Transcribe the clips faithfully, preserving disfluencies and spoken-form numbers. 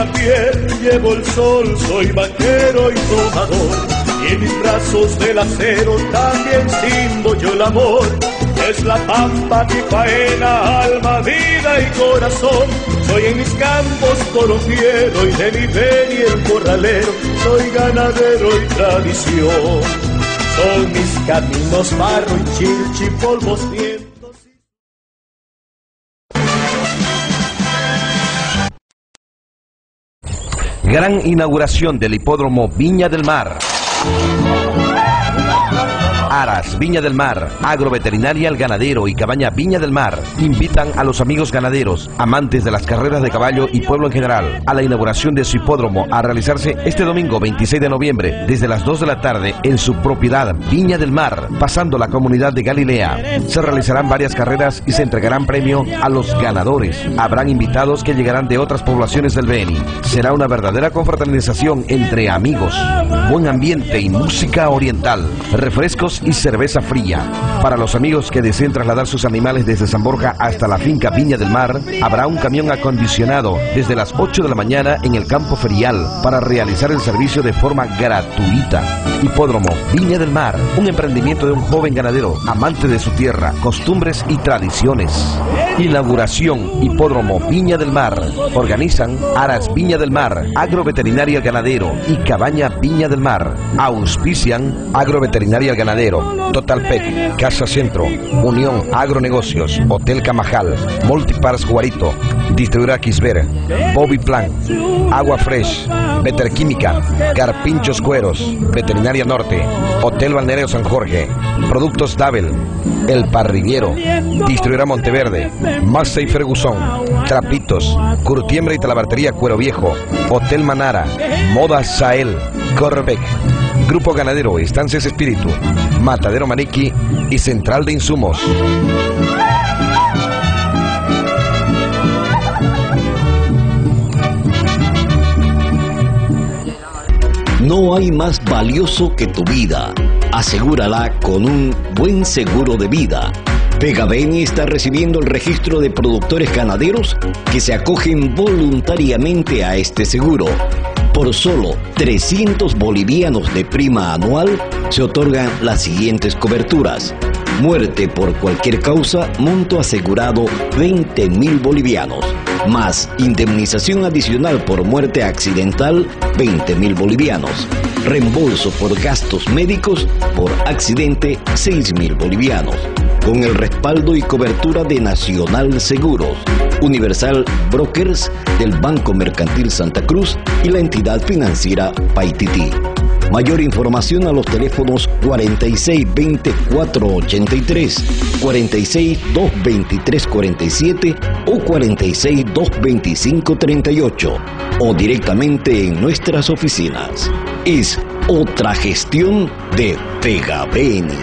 la piel llevo el sol, soy vaquero y tomador, y en mis brazos del acero también simbolo yo el amor. Es la pampa mi faena, alma, vida y corazón. Soy en mis campos torofiero y de mi veni el corralero. Soy ganadero y tradición. Son mis caminos barro y chilchi, polvos, vientos. Gran inauguración del hipódromo Viña del Mar. Aras Viña del Mar, Agroveterinaria El Ganadero y Cabaña Viña del Mar invitan a los amigos ganaderos, amantes de las carreras de caballo y pueblo en general, a la inauguración de su hipódromo a realizarse este domingo veintiséis de noviembre desde las dos de la tarde en su propiedad Viña del Mar, pasando la comunidad de Galilea. Se realizarán varias carreras y se entregarán premio a los ganadores. Habrán invitados que llegarán de otras poblaciones del Beni. Será una verdadera confraternización entre amigos, buen ambiente y música oriental, refrescos y cerveza fría. Para los amigos que deseen trasladar sus animales desde San Borja hasta la finca Viña del Mar, habrá un camión acondicionado desde las ocho de la mañana en el campo ferial para realizar el servicio de forma gratuita. Hipódromo Viña del Mar, un emprendimiento de un joven ganadero, amante de su tierra, costumbres y tradiciones. Inauguración Hipódromo Viña del Mar. Organizan Aras Viña del Mar, Agroveterinaria El Ganadero y Cabaña Viña del Mar. Auspician Agroveterinaria El Ganadero, Total Pet, Casa Centro, Unión Agronegocios, Hotel Camajal, Multipars Guarito, Distribuidora Quisver, Bobby Plan, Agua Fresh, Veterquímica, Carpinchos Cueros, Veterinaria Norte, Hotel Balneario San Jorge, Productos Dabel, El Parrillero, Distribuidora Monteverde, Massey Ferguson, Trapitos, Curtiembre y Talabartería Cuero Viejo, Hotel Manara, Moda Sael, Corbeck, Grupo Ganadero Estancias Espíritu, Matadero Maniqui y Central de Insumos. No hay más valioso que tu vida. Asegúrala con un buen seguro de vida. Pegabeni está recibiendo el registro de productores ganaderos que se acogen voluntariamente a este seguro. Por solo trescientos bolivianos de prima anual se otorgan las siguientes coberturas. Muerte por cualquier causa, monto asegurado veinte mil bolivianos. Más indemnización adicional por muerte accidental, veinte mil bolivianos. Reembolso por gastos médicos por accidente, seis mil bolivianos. Con el respaldo y cobertura de Nacional Seguros, Universal Brokers del Banco Mercantil Santa Cruz y la entidad financiera Paititi. Mayor información a los teléfonos cuarenta y seis veinticuatro ochenta y tres, cuarenta y seis doscientos veintitrés cuarenta y siete o cuarenta y seis doscientos veinticinco treinta y ocho o directamente en nuestras oficinas. Es otra gestión de Pegabeni.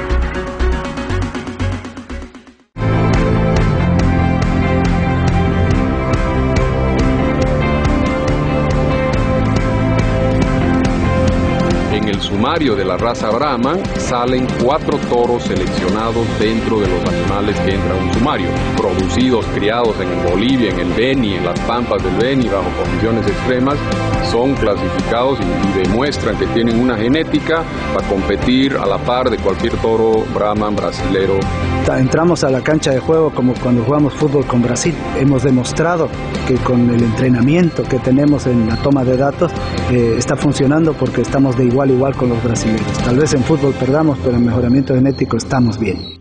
Sumario de la raza Brahman salen cuatro toros seleccionados dentro de los animales que entran a un sumario, producidos, criados en Bolivia, en el Beni, en las pampas del Beni, bajo condiciones extremas, son clasificados y, y demuestran que tienen una genética para competir a la par de cualquier toro Brahman brasilero. Entramos a la cancha de juego como cuando jugamos fútbol con Brasil. Hemos demostrado que con el entrenamiento que tenemos en la toma de datos eh, está funcionando porque estamos de igual a igual con los brasileños. Tal vez en fútbol perdamos, pero en mejoramiento genético estamos bien.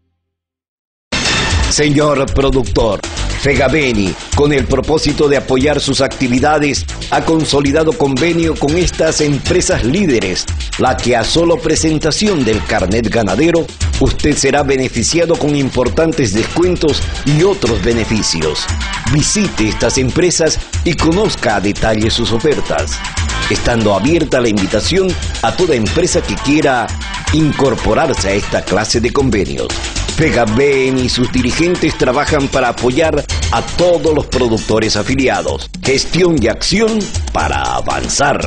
Señor productor, Pegabeni, con el propósito de apoyar sus actividades, ha consolidado convenio con estas empresas líderes, la que a solo presentación del carnet ganadero, usted será beneficiado con importantes descuentos y otros beneficios. Visite estas empresas y conozca a detalle sus ofertas, estando abierta la invitación a toda empresa que quiera incorporarse a esta clase de convenios. Pegabeni y sus dirigentes trabajan para apoyar a todos los productores afiliados. Gestión y acción para avanzar.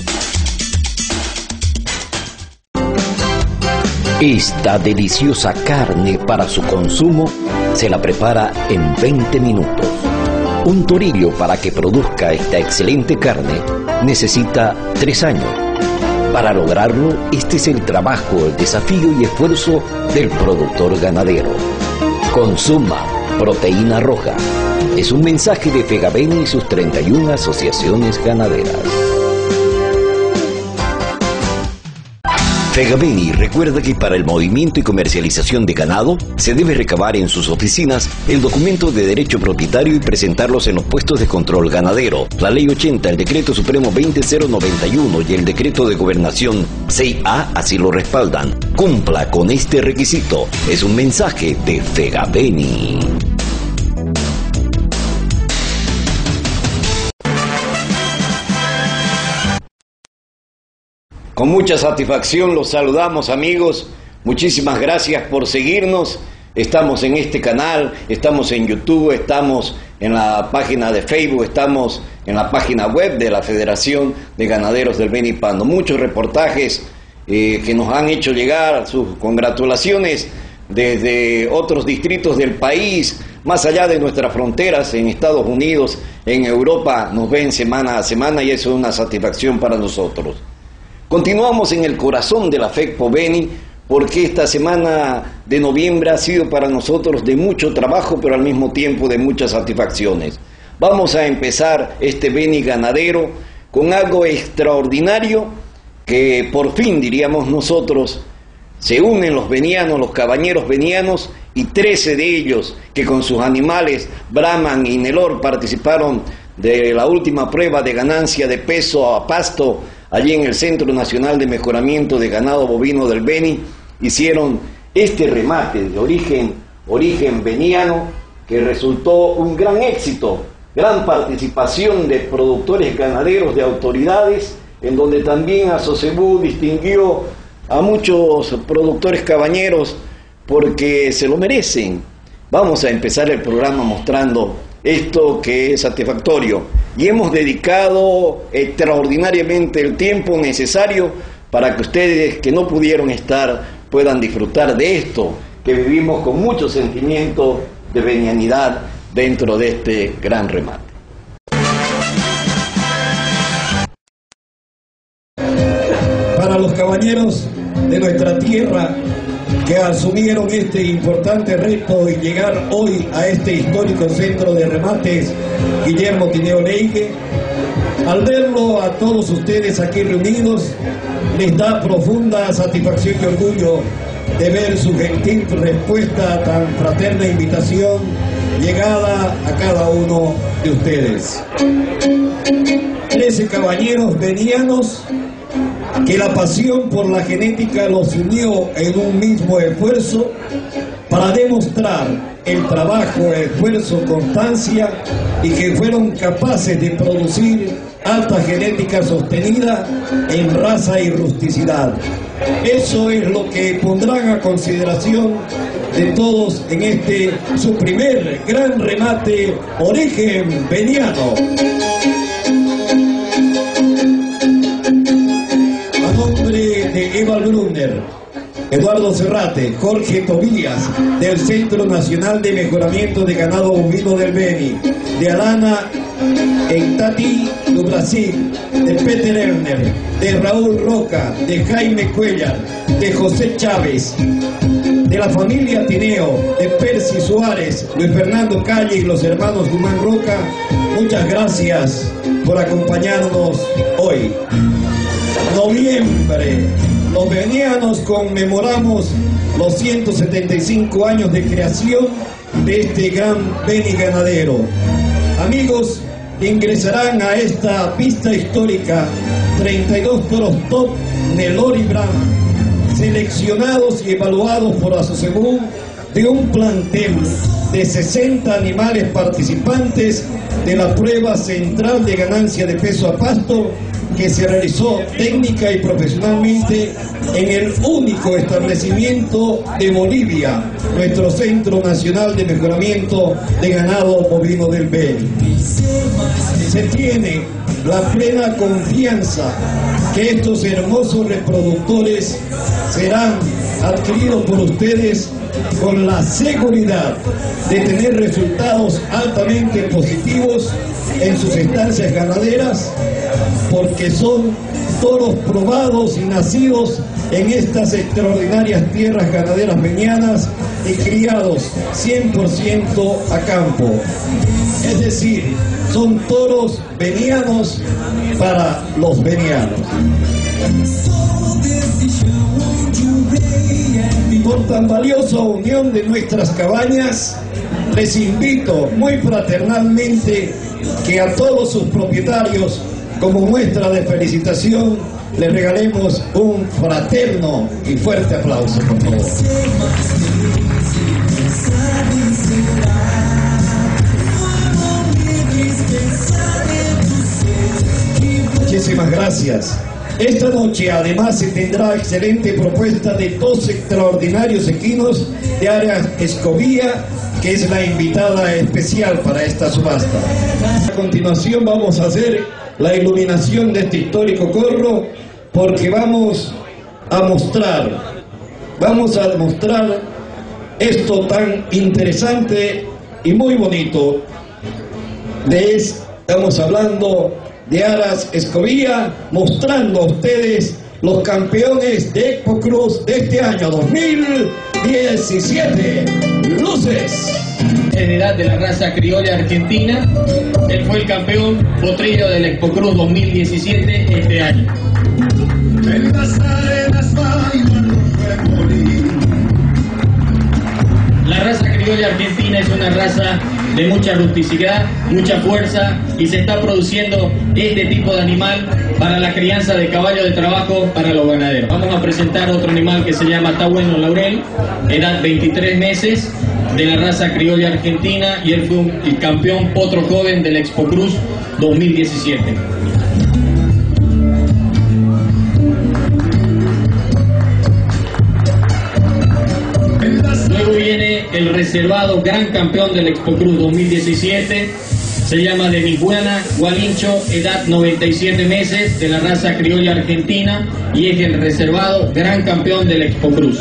Esta deliciosa carne para su consumo se la prepara en veinte minutos. Un torillo, para que produzca esta excelente carne, necesita tres años. Para lograrlo, este es el trabajo, el desafío y esfuerzo del productor ganadero. Consuma proteína roja. Es un mensaje de Fegabeni y sus treinta y una asociaciones ganaderas. Fegabeni recuerda que para el movimiento y comercialización de ganado se debe recabar en sus oficinas el documento de derecho propietario y presentarlos en los puestos de control ganadero. La Ley ochenta, el Decreto Supremo veinte mil noventa y uno y el Decreto de Gobernación seis A así lo respaldan. Cumpla con este requisito. Es un mensaje de Fegabeni. Con mucha satisfacción los saludamos, amigos. Muchísimas gracias por seguirnos. Estamos en este canal, estamos en YouTube, estamos en la página de Facebook, estamos en la página web de la Federación de Ganaderos del Beni Pando. Muchos reportajes eh, que nos han hecho llegar sus congratulaciones desde otros distritos del país, más allá de nuestras fronteras, en Estados Unidos, en Europa, nos ven semana a semana y eso es una satisfacción para nosotros. Continuamos en el corazón de la FECPO Beni, porque esta semana de noviembre ha sido para nosotros de mucho trabajo, pero al mismo tiempo de muchas satisfacciones. Vamos a empezar este Beni ganadero con algo extraordinario que por fin, diríamos nosotros, se unen los benianos, los cabañeros benianos, y trece de ellos que con sus animales, Brahman y Nelor, participaron de la última prueba de ganancia de peso a pasto allí en el Centro Nacional de Mejoramiento de Ganado Bovino del Beni, hicieron este remate de origen, origen beniano que resultó un gran éxito, gran participación de productores ganaderos, de autoridades, en donde también Asocebú distinguió a muchos productores cabañeros porque se lo merecen. Vamos a empezar el programa mostrando esto que es satisfactorio y hemos dedicado extraordinariamente el tiempo necesario para que ustedes que no pudieron estar puedan disfrutar de esto que vivimos con mucho sentimiento de benianidad dentro de este gran remate. Para los caballeros de nuestra tierra que asumieron este importante reto y llegar hoy a este histórico centro de remates Guillermo Tineo Leigue, al verlo a todos ustedes aquí reunidos, les da profunda satisfacción y orgullo de ver su gentil respuesta a tan fraterna invitación llegada a cada uno de ustedes. Trece caballeros benianos que la pasión por la genética los unió en un mismo esfuerzo para demostrar el trabajo, esfuerzo, constancia y que fueron capaces de producir alta genética sostenida en raza y rusticidad. Eso es lo que pondrán a consideración de todos en este su primer gran remate origen beniano. De Eva Brunner, Eduardo Serrate, Jorge Tobías, del Centro Nacional de Mejoramiento de Ganado Bovino del Beni, de Alana Entati do Brasil, de Peter Erner, de Raúl Roca, de Jaime Cuellar, de José Chávez, de la familia Tineo, de Percy Suárez, Luis Fernando Calle y los hermanos Guzmán Roca, muchas gracias por acompañarnos hoy. Noviembre, los benianos conmemoramos los ciento setenta y cinco años de creación de este gran Beni ganadero. Amigos, ingresarán a esta pista histórica treinta y dos toros top Nelor y Brahman, seleccionados y evaluados por Asocebú de un plantel de sesenta animales participantes de la prueba central de ganancia de peso a pasto que se realizó técnica y profesionalmente en el único establecimiento de Bolivia, nuestro Centro Nacional de Mejoramiento de Ganado Bovino del Beni. Se tiene la plena confianza que estos hermosos reproductores serán adquiridos por ustedes con la seguridad de tener resultados altamente positivos en sus estancias ganaderas, porque son toros probados y nacidos en estas extraordinarias tierras ganaderas venianas y criados cien por ciento a campo. Es decir, son toros venianos para los venianos. Y por tan valiosa unión de nuestras cabañas, les invito muy fraternalmente que a todos sus propietarios, como muestra de felicitación, les regalemos un fraterno y fuerte aplauso, por favor. Muchísimas gracias. Esta noche además se tendrá excelente propuesta de dos extraordinarios equinos de Aras Escobía, que es la invitada especial para esta subasta. A continuación vamos a hacer la iluminación de este histórico corro, porque vamos a mostrar, vamos a demostrar esto tan interesante y muy bonito. De es, estamos hablando de Aras Escobía, mostrando a ustedes los campeones de Expo Cruz de este año dos mil diecisiete. ¡Luces! En edad de la raza criolla argentina, él fue el campeón potrillo del Expo Cruz dos mil diecisiete este año. En las arenas bailan los remolinos. La raza criolla argentina es una raza de mucha rusticidad, mucha fuerza, y se está produciendo este tipo de animal para la crianza de caballo de trabajo para los ganaderos. Vamos a presentar otro animal que se llama Está Bueno Laurel, edad veintitrés meses, de la raza criolla argentina, y él fue un, el campeón potro joven del Expo Cruz dos mil diecisiete. Luego viene el reservado gran campeón del Expo Cruz dos mil diecisiete, se llama de Nijuana Gualincho, edad noventa y siete meses, de la raza criolla argentina, y es el reservado gran campeón del Expo Cruz.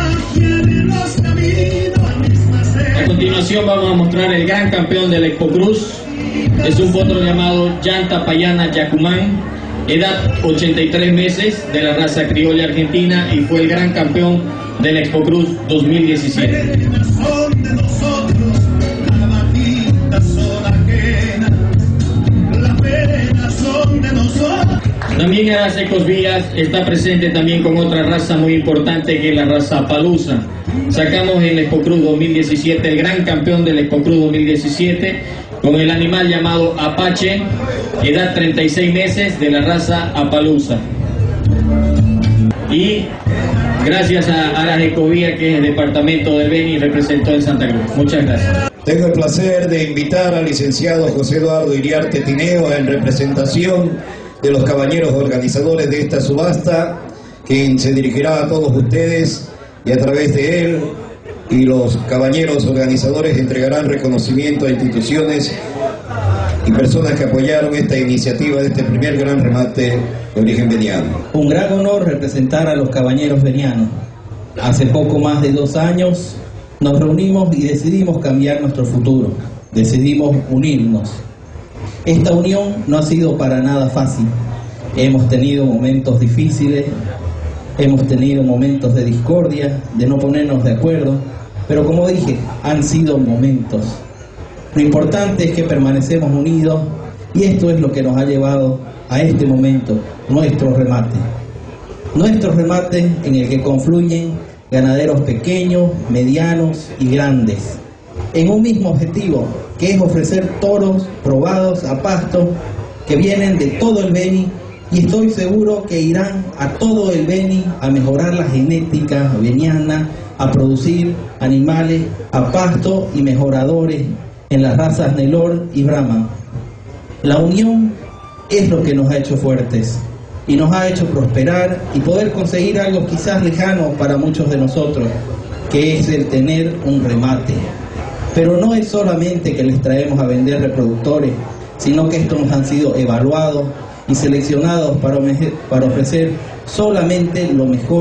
A continuación vamos a mostrar el gran campeón del Expo Cruz. Es un potro llamado Llanta Payana Yacumán, edad ochenta y tres meses, de la raza criolla argentina, y fue el gran campeón del Expo Cruz dos mil diecisiete. También Aras Escobía está presente también con otra raza muy importante, que es la raza Palusa. Sacamos en el Expo Cruz dos mil diecisiete el gran campeón del Expo Cruz dos mil diecisiete con el animal llamado Apache, edad treinta y seis meses, de la raza Apalusa. Y gracias a Aras Escobía, que es el departamento del Beni, representó en Santa Cruz. Muchas gracias. Tengo el placer de invitar al licenciado José Eduardo Iriarte Tineo, en representación de los caballeros organizadores de esta subasta, quien se dirigirá a todos ustedes, y a través de él y los caballeros organizadores entregarán reconocimiento a instituciones y personas que apoyaron esta iniciativa de este primer gran remate de origen veniano. Un gran honor representar a los caballeros venianos. Hace poco más de dos años nos reunimos y decidimos cambiar nuestro futuro, decidimos unirnos. Esta unión no ha sido para nada fácil. Hemos tenido momentos difíciles, hemos tenido momentos de discordia, de no ponernos de acuerdo, pero como dije, han sido momentos. Lo importante es que permanecemos unidos, y esto es lo que nos ha llevado a este momento, nuestro remate. Nuestro remate en el que confluyen ganaderos pequeños, medianos y grandes, en un mismo objetivo, que es ofrecer toros probados a pasto, que vienen de todo el Beni, y estoy seguro que irán a todo el Beni a mejorar la genética beniana, a producir animales a pasto y mejoradores en las razas Nelore y Brahman. La unión es lo que nos ha hecho fuertes y nos ha hecho prosperar y poder conseguir algo quizás lejano para muchos de nosotros, que es el tener un remate. Pero no es solamente que les traemos a vender reproductores, sino que estos nos han sido evaluados y seleccionados para, para ofrecer solamente lo mejor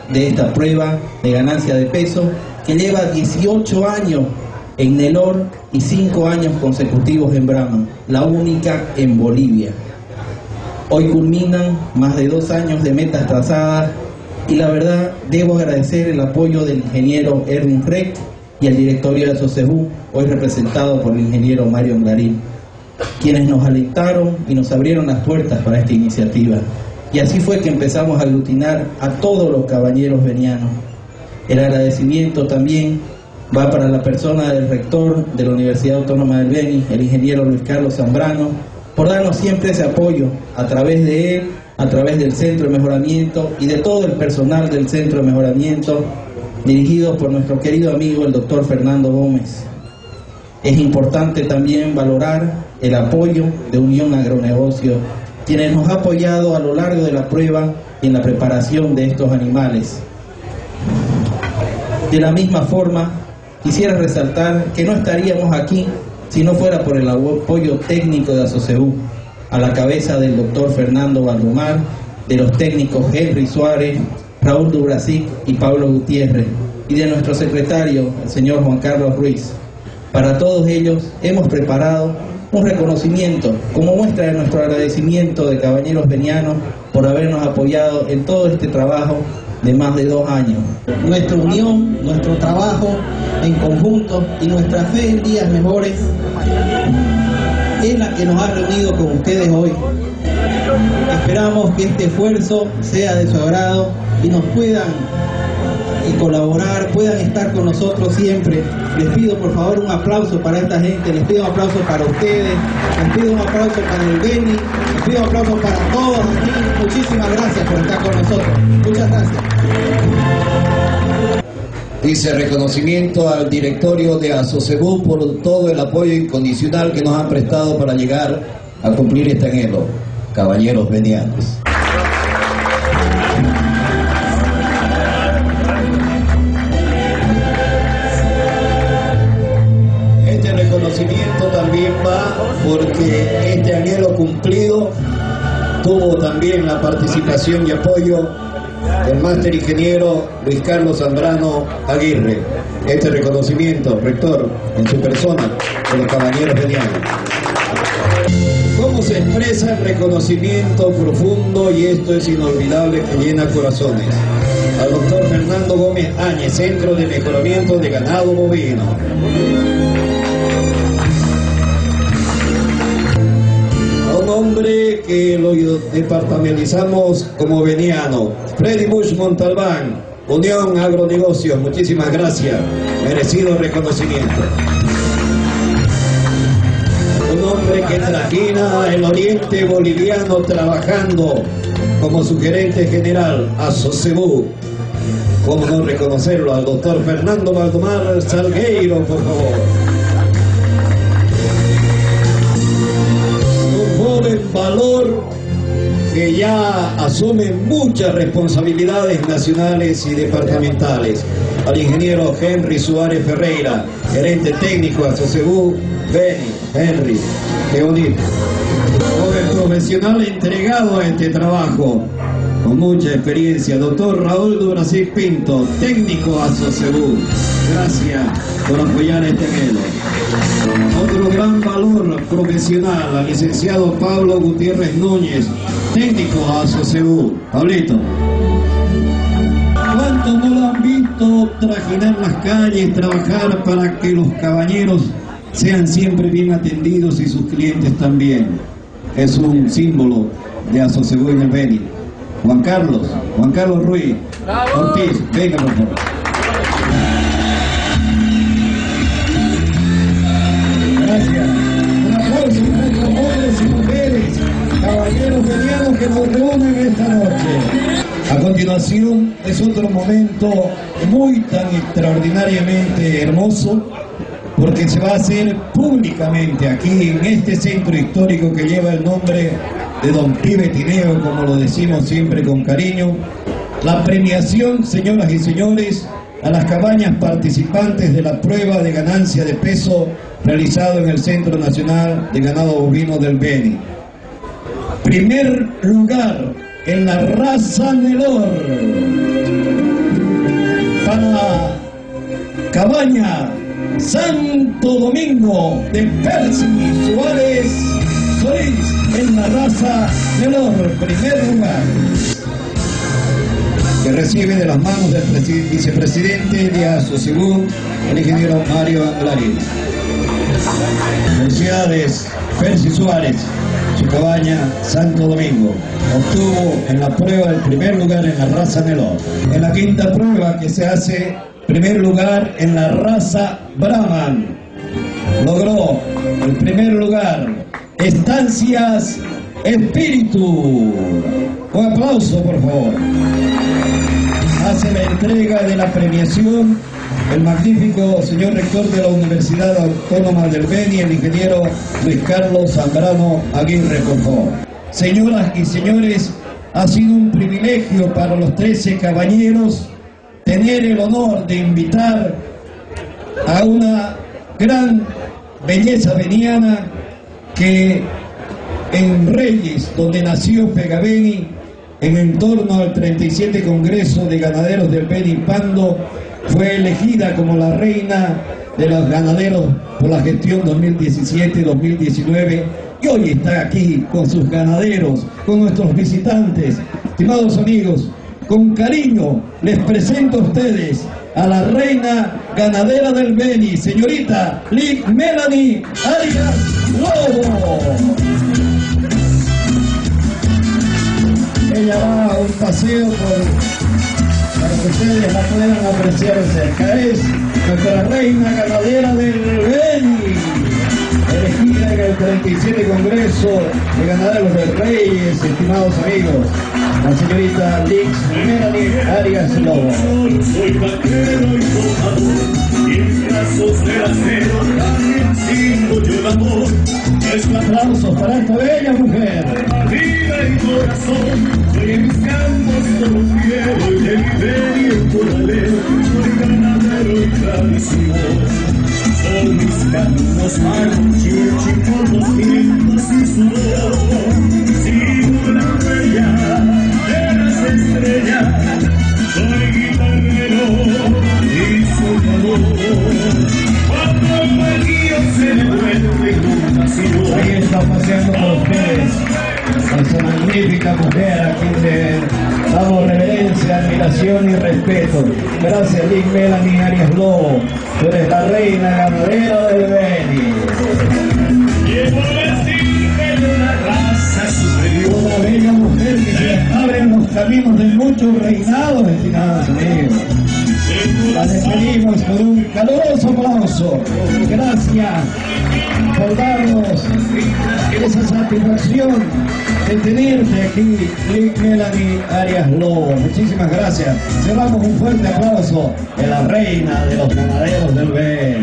de esta prueba de ganancia de peso que lleva dieciocho años en Nelor y cinco años consecutivos en Brahman, la única en Bolivia. Hoy culminan más de dos años de metas trazadas y la verdad debo agradecer el apoyo del ingeniero Erwin Reck y el directorio de ASOCEBU, hoy representado por el ingeniero Mario Anglarín, quienes nos alentaron y nos abrieron las puertas para esta iniciativa. Y así fue que empezamos a aglutinar a todos los cabañeros venianos. El agradecimiento también va para la persona del rector de la Universidad Autónoma del Beni, el ingeniero Luis Carlos Zambrano, por darnos siempre ese apoyo a través de él, a través del Centro de Mejoramiento y de todo el personal del Centro de Mejoramiento, dirigido por nuestro querido amigo el doctor Fernando Gómez. Es importante también valorar el apoyo de Unión Agronegocio, quienes nos ha apoyado a lo largo de la prueba y en la preparación de estos animales. De la misma forma, quisiera resaltar que no estaríamos aquí si no fuera por el apoyo técnico de ASOCEBU, a la cabeza del doctor Fernando Valdumar, de los técnicos Henry Suárez, Raúl Dubrasic y Pablo Gutiérrez, y de nuestro secretario, el señor Juan Carlos Ruiz. Para todos ellos hemos preparado un reconocimiento como muestra de nuestro agradecimiento de cabañeros venianos por habernos apoyado en todo este trabajo de más de dos años. Nuestra unión, nuestro trabajo en conjunto y nuestra fe en días mejores es la que nos ha reunido con ustedes hoy. Esperamos que este esfuerzo sea de su agrado y nos puedan y colaborar, puedan estar con nosotros siempre. Les pido por favor un aplauso para esta gente, les pido un aplauso para ustedes, les pido un aplauso para el Beni, les pido un aplauso para todos aquí. Muchísimas gracias por estar con nosotros. Muchas gracias. Dice reconocimiento al directorio de ASOCEBU por todo el apoyo incondicional que nos han prestado para llegar a cumplir este anhelo. Caballeros venianos. Este reconocimiento también va porque este anhelo cumplido tuvo también la participación y apoyo del máster ingeniero Luis Carlos Zambrano Aguirre. Este reconocimiento, rector, en su persona, de los caballeros venianos. ¿Cómo se expresa el reconocimiento profundo, y esto es inolvidable, que llena corazones? Al doctor Fernando Gómez Áñez, Centro de Mejoramiento de Ganado Bovino. A un hombre que lo departamentalizamos como veniano, Freddy Bush Montalbán, Unión Agronegocios, muchísimas gracias, merecido reconocimiento. Un hombre que trajina el oriente boliviano trabajando como su gerente general, ASOCEBU. ¿Cómo no reconocerlo? Al doctor Fernando Valdumar Salgueiro, por favor. Un joven valor que ya asume muchas responsabilidades nacionales y departamentales. Al ingeniero Henry Suárez Ferreira, gerente técnico de ASOCEBU, Beni. Henry, qué bonito. Joven profesional entregado a este trabajo, con mucha experiencia. Doctor Raúl Dubrasic Pinto, técnico ASOCEBU. Gracias por apoyar este anhelo. Otro gran valor profesional, al licenciado Pablo Gutiérrez Núñez, técnico ASOCEBU. Pablito. ¿Cuántos no lo han visto trajinar las calles, trabajar para que los cabañeros sean siempre bien atendidos y sus clientes también? Es un símbolo de ASOCEBU en el Beni. Juan Carlos, Juan Carlos Ruiz Ortiz, venga por favor. Gracias. Un aplauso a nuestros hombres y mujeres, caballeros venianos que nos reúnen esta noche. A continuación es otro momento muy tan extraordinariamente hermoso, porque se va a hacer públicamente aquí en este centro histórico que lleva el nombre de Don Pibe Tineo, como lo decimos siempre con cariño, la premiación, señoras y señores, a las cabañas participantes de la prueba de ganancia de peso realizado en el Centro Nacional de Ganado Bovino del Beni. Primer lugar en la raza Nelor. para Cabaña Santo Domingo de Percy Suárez Solís en la raza del oro, primer lugar, que recibe de las manos del vicepresidente de Asociación, el ingeniero Mario Anglari. Felicidades, Percy Suárez, su Cabaña Santo Domingo. Obtuvo en la prueba el primer lugar en la raza Nelor. En la quinta prueba que se hace, primer lugar en la raza Brahman. Logró el primer lugar Estancias Espíritu. Un aplauso, por favor. Hace la entrega de la premiación el magnífico señor rector de la Universidad Autónoma del Beni, el ingeniero Luis Carlos Zambrano Aguirre, por favor. Señoras y señores, ha sido un privilegio para los trece cabañeros tener el honor de invitar a una gran belleza veniana que en Reyes, donde nació Pegabeni, en torno al treinta y siete Congreso de Ganaderos del Beni Pando, fue elegida como la reina de los ganaderos por la gestión dos mil diecisiete dos mil diecinueve, y hoy está aquí con sus ganaderos, con nuestros visitantes. Estimados amigos, con cariño les presento a ustedes a la reina ganadera del Beni, señorita Lic Melanie Arias Lobo. Ella va a un paseo por, para que ustedes la puedan apreciar cerca. Es nuestra reina ganadera del Beni, elegida en el treinta y siete Congreso de Ganaderos del Reyes, estimados amigos, la señorita Lic Melanie Arias Lobo. Soy vaquero y tocador, y en brazos del acero también sigo yo el amor. Es Un aplauso para esta bella mujer. vida y corazón, soy en mis campos como quiero, y de mi Beni en corralero, soy ganadero y tradición. Son mis caminos malos, chichi por los vientos y sudor. Sigo la huella de las estrellas, soy guitarrero y soñador. Cuando el maquillo se me vuelve iluminación. Ahí está paseando con ustedes esa magnífica mujer a quien le damos reverencia, admiración y respeto. Gracias, Lic Melanie Arias Lobo. Tú eres la reina ganadera del Beni. Llevo el estirpe de una raza superior. Una bella mujer que se abre en los caminos de muchos reinados, estimados amigos. La despedimos con un caluroso aplauso. Gracias por darnos esa satisfacción de tenerte aquí, Lic Melanie Arias Lobo. Muchísimas gracias. Cerramos un fuerte aplauso de la reina de los ganaderos del Beni.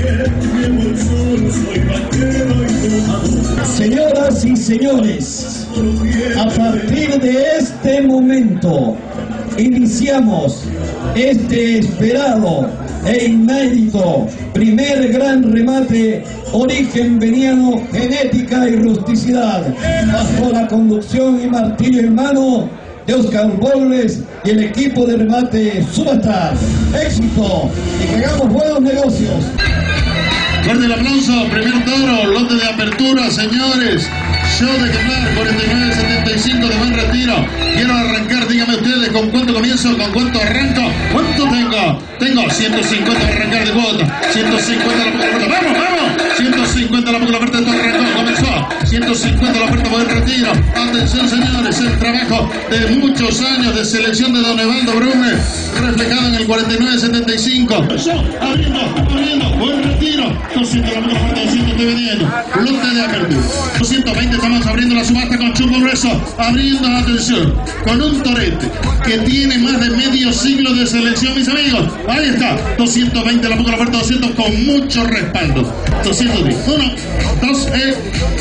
Señoras y señores, a partir de este momento iniciamos este esperado e inédito primer gran remate Origen Beniano, Genética y Rusticidad, bajo la conducción y martillo en mano de Oscar Bobles y el equipo de remate Subastar. Éxito y que hagamos buenos negocios. Fuerte el aplauso, primer toro, lote de apertura, señores. Show de Kevlar, cuarenta y nueve setenta y cinco de buen retiro. Quiero arrancar, díganme ustedes, ¿con cuánto comienzo? ¿Con cuánto arranco? ¿Cuánto tengo? Tengo ciento cincuenta para arrancar de cuota. ciento cincuenta la puerta. ¡Vamos, vamos! ciento cincuenta la puerta, esto arrancó, comenzó. ciento cincuenta la puerta por el retiro. Atención, señores, el trabajo de muchos años de selección de Don Evaldo Brune, reflejado en el cuarenta y nueve setenta y cinco. Abriendo, abriendo, buen retiro. doscientos la puerta, doscientos estoy vendiendo. Lote de apertura. doscientos veinte, estamos abriendo la subasta con chumbo grueso. Abriendo la atención con un torete que tiene más de medio siglo de selección, mis amigos. Ahí está, doscientos veinte, la pongo la puerta, doscientos con mucho respaldo. doscientos diez, uno, dos, eh.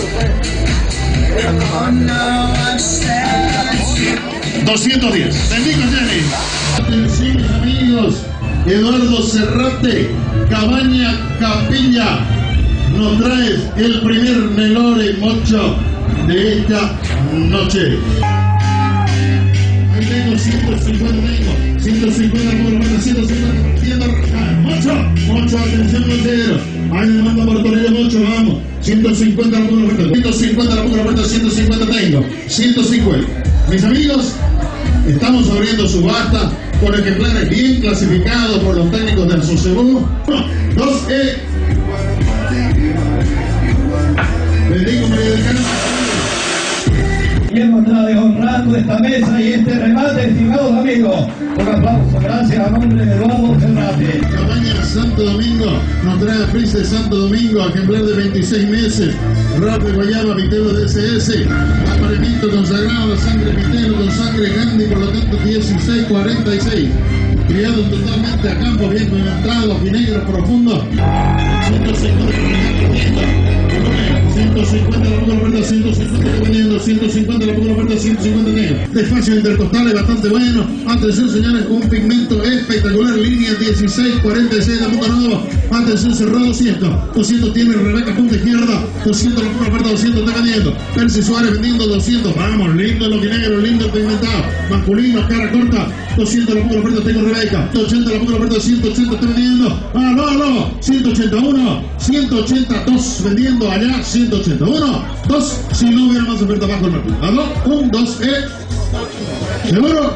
doscientos diez, bendigo Jenny. Atención, mis amigos, Eduardo Serrate, Cabaña Capilla, nos trae el primer Nelore Mocho de esta noche. Ahí tengo ciento cincuenta, tengo ciento cincuenta por Rebeca, ciento cincuenta, Mocho, Mocho, atención, Mochero. Ahí me manda por Tornillo Mocho, vamos. ciento cincuenta la pura oferta, ciento cincuenta la pura oferta, ciento cincuenta tengo, ciento cincuenta. Mis amigos, estamos abriendo subasta con ejemplares bien clasificados por los técnicos del Sosebú. Uno, dos, E. Bendigo María del Carmen. Y hemos estado honrando esta mesa y este remate, estimados amigos. Un aplauso, gracias a nombre de Eduardo Cerrate. Cabaña Santo Domingo nos trae a Prisa de Santo Domingo, ejemplar de veintiséis meses. Rap de Guayaba, Vitelo de S S. Aparejito consagrado, sangre Vitelo con sangre Gandhi, por lo tanto dieciséis cuarenta y seis. Criado totalmente a campo, bien conectado, finegro profundo. ciento cincuenta ciento cincuenta la pongo oferta, ciento cincuenta vendiendo, ciento cincuenta la pongo oferta, ciento cincuenta negro. Despacio intercostal es bastante bueno. Atención señores, un pigmento espectacular, línea dieciséis cuarenta y seis de punta nueva. Atención cerrado doscientos. doscientos tiene Rebeca punta izquierda, doscientos la pongo oferta, doscientos está vendiendo. Percy Suárez vendiendo doscientos. Vamos, lindo el oquinegro, lindo el pigmentado. Masculino, cara corta, doscientos la pongo oferta, tengo Rebeca. ciento ochenta la pongo oferta, ciento ochenta está vendiendo. Ah, no, no, ciento ochenta y uno, ciento ochenta dos vendiendo allá, ciento ochenta. uno, dos, si no hubiera más oferta bajo el mercado. uno, dos, E. ¿Seguro?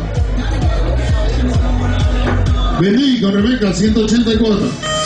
Vendí con Rebeca, ciento ochenta y cuatro.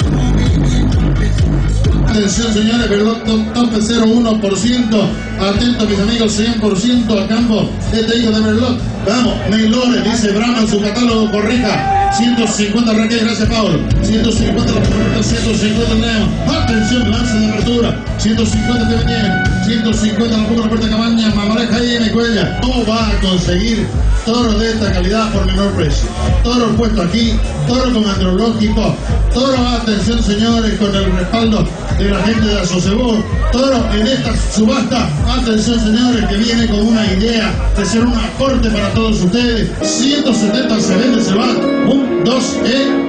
Atención señores, perdón, tope cero coma uno por ciento. Atento mis amigos, cien por ciento a campo. Este hijo de Merlot. Vamos, Meilore, dice Brahma en su catálogo, corrija. ciento cincuenta Raquel, gracias Pablo. ciento cincuenta la puerta, ciento cincuenta Neo. Atención, lance de apertura. ciento cincuenta te venían. ciento cincuenta la puerta, puerta Cabaña, Mamareja y M. Cuella. No va a conseguir toros de esta calidad por menor precio. Toro puesto aquí, toro con andrológico, toro, atención señores, con el respaldo de la gente de Asosebú, toro en esta subasta, atención señores, que viene con una idea de ser un aporte para todos ustedes. ciento setenta se vende, se va, un, dos, E.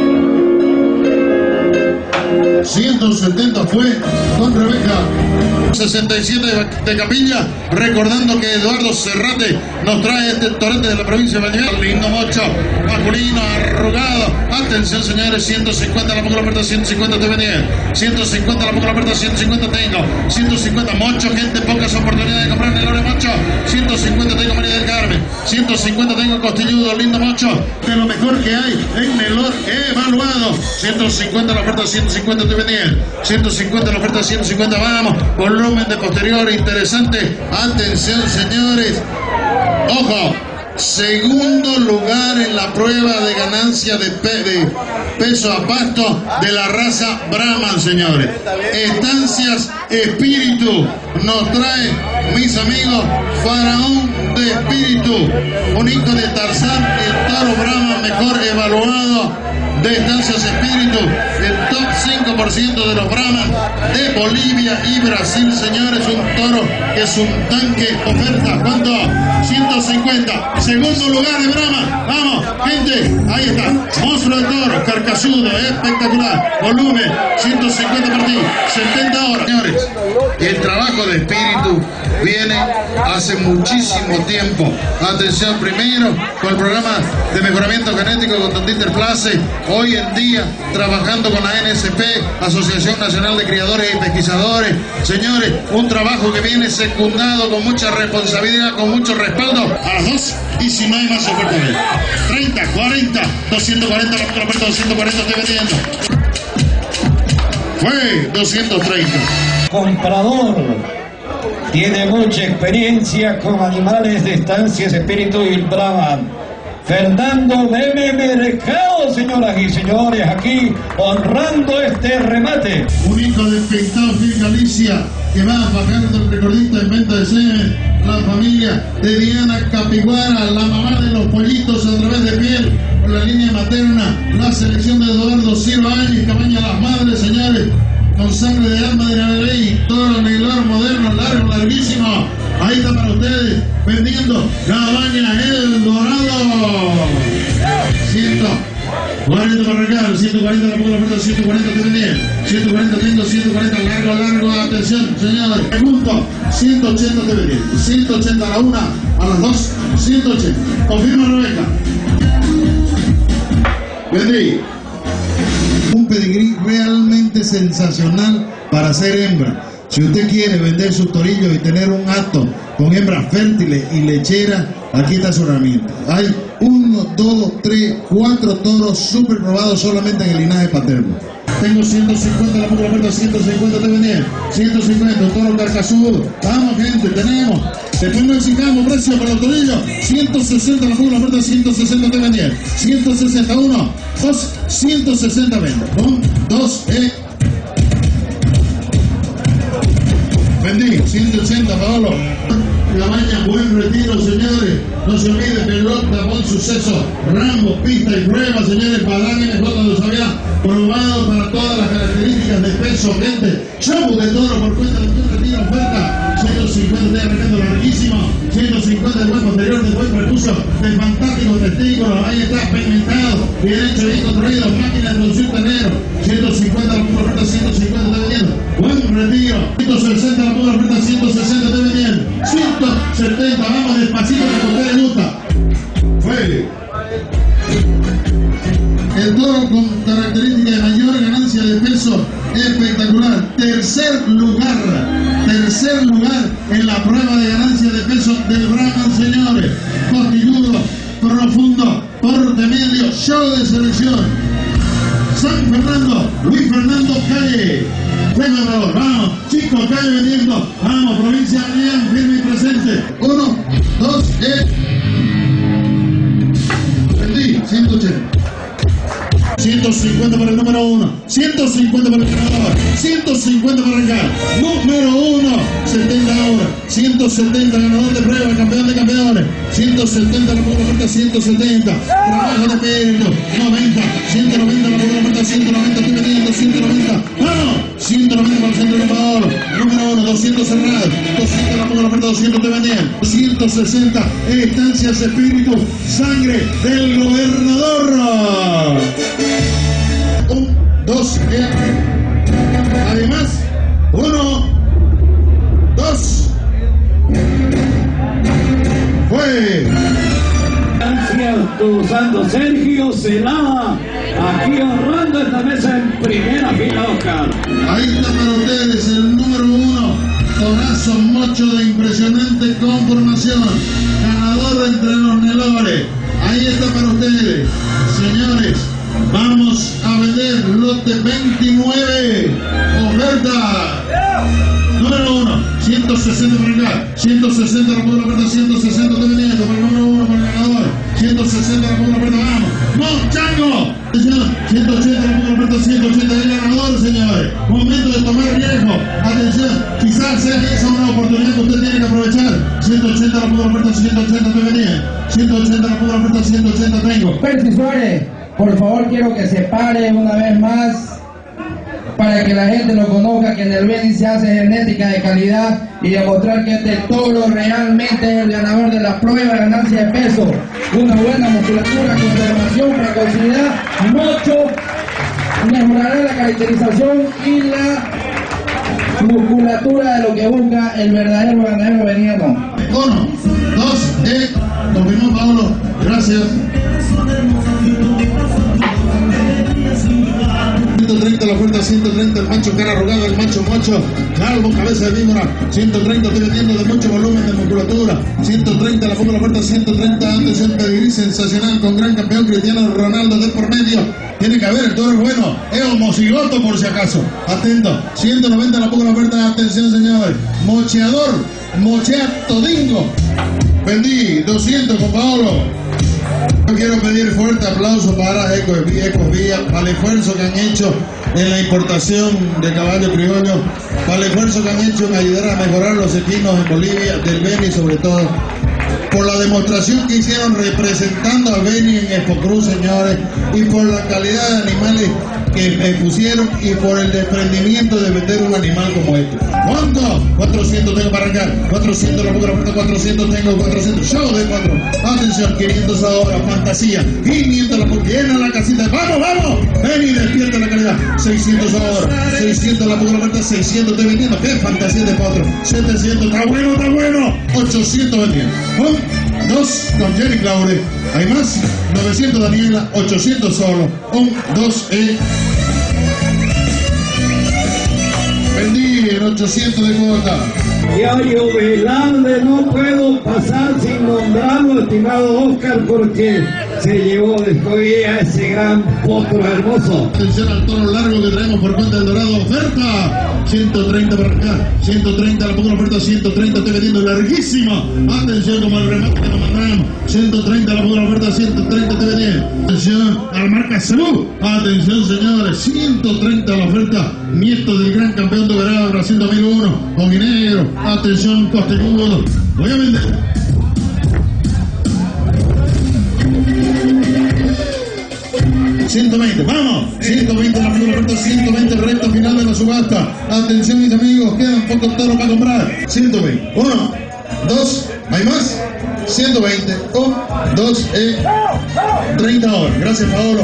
ciento setenta fue con Rebeca. sesenta y siete de Capilla, recordando que Eduardo Cerrate nos trae este torrente de la provincia de Valladolid. Lindo mocho, masculino, arrugado. Atención señores, ciento cincuenta la pongo la oferta, ciento cincuenta te venía. ciento cincuenta la pongo la oferta, ciento cincuenta tengo. ciento cincuenta mocho, gente, pocas oportunidades de comprar el oro mocho. ciento cincuenta tengo María del Carmen. ciento cincuenta tengo Costilludo, lindo mocho. De lo mejor que hay en Melor evaluado. ciento cincuenta la oferta, ciento cincuenta te venía. ciento cincuenta la oferta, ciento cincuenta, vamos. Volumen de posterior interesante. Atención señores, ojo, segundo lugar en la prueba de ganancia de, pe de peso a pasto de la raza Brahman, señores. Estancias Espíritu nos trae, mis amigos, Faraón de Espíritu, un hijo de Tarzán, el toro Brahman mejor evaluado de Estancias Espíritu, el top cinco por ciento de los Brahman de Bolivia y Brasil, señores. Un toro que es un tanque. Oferta, ¿cuánto? ciento cincuenta. Segundo lugar de Brahman. Vamos, gente, ahí está. Monstruo de toro, carcasudo, espectacular. Volumen, ciento cincuenta por ti, setenta horas. Señores, el trabajo de Espíritu viene hace muchísimo tiempo. Atención, primero con el programa de mejoramiento genético con Don Dieter Place. Hoy en día trabajando con la N S P, Asociación Nacional de Criadores y Pesquisadores. Señores, un trabajo que viene secundado con mucha responsabilidad, con mucho respaldo a las dos. Y si no hay más oferta, treinta, cuarenta, doscientos cuarenta, la otra oferta, doscientos cuarenta estoy vendiendo. Fue doscientos treinta. Comprador tiene mucha experiencia con animales de Estancias Espíritu y Brahman. Fernando Deme Mercado, señoras y señores, aquí honrando este remate. Un hijo de Pintado Gil Galicia que va bajando el recordista en venta de semen. La familia de Diana Capiguara, la mamá de los pollitos a través de piel, por la línea materna. La selección de Eduardo Silva Áñez, Cabaña Las Madres, señores, con sangre de alma de Naveley, todo negro moderno, largo, larguísimo. Ahí está para ustedes, vendiendo Cabaña El Dorado. ciento cuarenta para regalo, ciento cuarenta la pongo la oferta, ciento cuarenta te vendía. ciento cuarenta tengo, ciento cuarenta largo, largo, atención, señores. Pregunto, ciento ochenta te vendía. ciento ochenta a la una, a las dos, ciento ochenta. Confirma Rebeca. Vendí. Un pedigrí realmente sensacional para ser hembra. Si usted quiere vender sus torillos y tener un acto con hembras fértiles y lecheras, aquí está su herramienta. Hay uno, dos, tres, cuatro toros súper probados solamente en el linaje paterno. Tengo ciento cincuenta, la pongo la puerta, ciento cincuenta te vendían. ciento cincuenta, un toro carcazudo. Vamos, gente, tenemos. Después no exigamos precio para los torillos. ciento sesenta, la pongo la puerta, ciento sesenta te vendían. ciento sesenta, uno, dos, ciento sesenta vendo. Un, dos, eh. Vendí, ciento ochenta, Paolo. La baña, buen retiro, señores. No se olvide, pelota, buen suceso. Rambo, pista y prueba, señores. Padrán N J de Usavia, probado para todas las características de peso, gente. Show de toro por cuenta de un retiro, oferta. ciento cincuenta, estoy arrancando larguísimo. ciento cincuenta del buen posterior, del buen prepucio, del fantástico testículo. Ahí está, pigmentado, bien hecho, bien construido. Máquina de producir tenero. ciento cincuenta, la pongo oferta, ciento cincuenta, te vendiendo. Buen retiro. ciento sesenta, la pongo oferta, ciento sesenta, te vendiendo. ciento setenta, vamos despacito que a usted le gusta. Fue el toro con característica de mayor ganancia de peso, espectacular. Tercer lugar, tercer lugar en la prueba de ganancia de peso del Brahman, señores. Costilludo, profundo, porte medio, show de selección. San Fernando, Luis Fernando Calle. Venga, por favor, vamos, chicos, Calle vendiendo. Vamos, provincia bien, firme y presente. Uno, dos, eh. Vendí, ciento ochenta. ciento cincuenta para el número uno, ciento cincuenta para el ganador, ciento cincuenta para el ganador, número uno, setenta ahora, ciento setenta ganador de prueba, campeón de campeones, ciento setenta la pongo oferta, ciento setenta, trabajo de espíritu, noventa, ciento noventa la pongo oferta, ciento noventa, estoy vendiendo, ciento noventa, vamos, ciento noventa para el centro de oro, número uno, doscientos cerrados, doscientos la pongo oferta, doscientos te vendían, ciento sesenta, estancias espíritu, sangre del gobernador. Un, dos, eh. Además, uno, dos, fue. Usando Sergio Celada, aquí honrando esta mesa en primera fila, Oscar. Ahí está para ustedes el número uno, torazo mocho de impresionante conformación, ganador entre los Nelores. Ahí está para ustedes, señores. Vamos a vender lote veintinueve, oferta número uno, ciento sesenta por acá, ciento sesenta la pongo la oferta, ciento sesenta te vendiendo, para el número uno, para el ganador, ciento sesenta la pongo la oferta, vamos, ¡Monchango! ciento ochenta la pongo la oferta, ciento ochenta el ganador, señores, momento de tomar riesgo, atención, quizás sea esa una oportunidad que usted tiene que aprovechar, ciento ochenta la pongo la oferta, ciento ochenta te vendiendo, ciento ochenta la pongo la oferta, ciento ochenta tengo. Percy Suárez, por favor quiero que se pare una vez más para que la gente lo conozca, que en el Beni se hace genética de calidad y demostrar que este toro realmente es el ganador de la prueba de ganancia de peso. Una buena musculatura, conservación, precocidad, mocho, mejorará la caracterización y la musculatura de lo que busca el verdadero ganadero veniano. Uno, dos, eh, confirmó Pablo, gracias. ciento treinta la oferta, ciento treinta el macho cara arrugada, el macho mocho, calvo, cabeza de víbora, ciento treinta estoy vendiendo de mucho volumen de musculatura, ciento treinta la pongo la oferta, ciento treinta atención, pedigrí sensacional con gran campeón Cristiano Ronaldo de por medio, tiene que haber, el toro es bueno, es homocigoto por si acaso, atento, ciento noventa la pongo la oferta, atención señores, mocheador, mochea todingo, vendí doscientos con Paolo. Yo quiero pedir fuerte aplauso para Ecovía, para el esfuerzo que han hecho en la importación de caballo criollo, para el esfuerzo que han hecho en ayudar a mejorar los equinos en Bolivia, del Beni sobre todo, por la demostración que hicieron representando al Beni en Expo Cruz, señores, y por la calidad de animales que eh, pusieron y por el desprendimiento de vender un animal como este. ¿Cuánto? cuatrocientos tengo para acá, cuatrocientos la pongo la oferta, cuatrocientos tengo, cuatrocientos, show de cuatro, atención, quinientos ahora, fantasía, quinientos la pongo, llena la casita, vamos, vamos, ven y despierta la calidad, seiscientos ahora, seiscientos la pongo la oferta, seiscientos estoy vendiendo, qué fantasía de cuatro, setecientos, está bueno, está bueno, ochocientos vendiendo, un, dos, con Jerry Claure, ¿Hay más? novecientos Daniela, ochocientos solo. Un, dos, y... vendí en ochocientos de cuota. Diario Velarde, no puedo pasar sin nombrarlo, estimado Oscar, porque se llevó después a ese gran potro hermoso. Atención al toro largo que traemos por cuenta del Dorado. Oferta ciento treinta para acá, ciento treinta, la pongo la oferta ciento treinta, estoy vendiendo larguísima. Atención como el remate que nos mandaron, ciento treinta, la pongo la oferta ciento treinta, estoy vendiendo. Atención a la marca Cebú. Atención señores, ciento treinta la oferta. Nieto del gran campeón de Verado, Brasil dos mil uno, Oguinegro. Atención Costecudo. Voy a vender. ciento veinte, vamos, ciento veinte la primera oferta, ciento veinte el recto final de la subasta. Atención mis amigos, quedan pocos toros para comprar. ciento veinte, uno, dos, ¿hay más? ciento veinte, un, dos, eh, treinta horas. Gracias Paolo.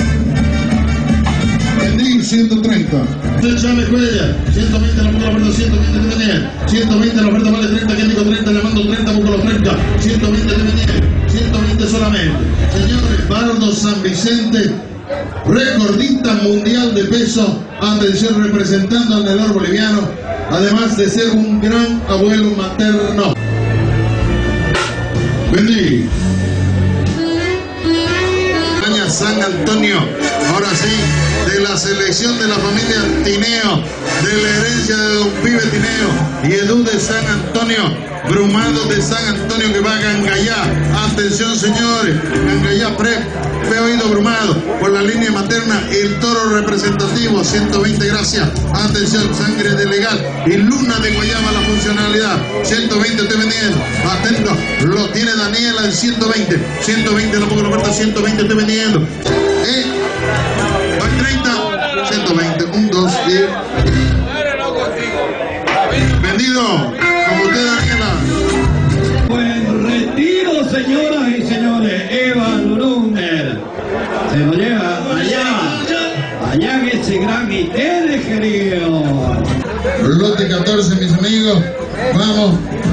Vendí ciento treinta. De Chávez Cuella, ciento veinte la primera oferta, ciento veinte te venía. ciento veinte la oferta vale treinta, ¿quién dijo treinta? Le mando treinta, busco los treinta. ciento veinte te venía, ciento veinte solamente. Señores, Bardo San Vicente, recordista mundial de peso, atención, representando al menor boliviano, además de ser un gran abuelo materno. Vendí. San Antonio, ahora sí, de la selección de la familia Tineo, de la herencia de don Pibe Tineo y Edu de San Antonio, Brumado de San Antonio que va a Gangayá. Atención señores, Gangayá Pre, Pe Oído Brumado, por la línea materna, el toro representativo, ciento veinte, gracias. Atención, sangre de legal y Luna de Guayama la funcionalidad, ciento veinte estoy vendiendo. Atento, lo tiene Daniela en ciento veinte, ciento veinte la pongo la oferta, ciento veinte estoy vendiendo. Eh, van treinta, ciento veinte, un, dos, diez. Vendido, como usted Daniela. Buen retiro, señoras y señores. Evan Brunner se lo lleva allá, allá en ese gran Itere, querido. Lote catorce, mis amigos. Vamos.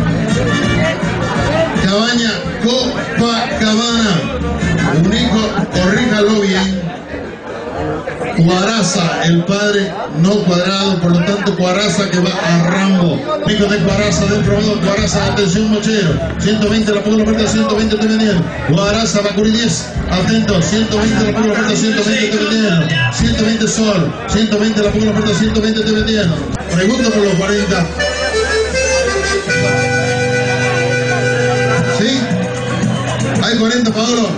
Cabaña Copacabana. Un hijo, corríjalo bien. Cuaraza, el padre no cuadrado, por lo tanto Cuaraza que va a Rambo. Pico de Cuaraza del probador, Cuaraza, atención mochero, ciento veinte la pongo la oferta, ciento veinte estoy vendiendo. Cuaraza, Bacuri diez, atento, ciento veinte la pongo la oferta, ciento veinte estoy vendiendo. ciento veinte sol, ciento veinte la pongo la oferta, ciento veinte estoy vendiendo. Pregunto por los cuarenta. ¿Sí? ¿Hay cuarenta, Paolo?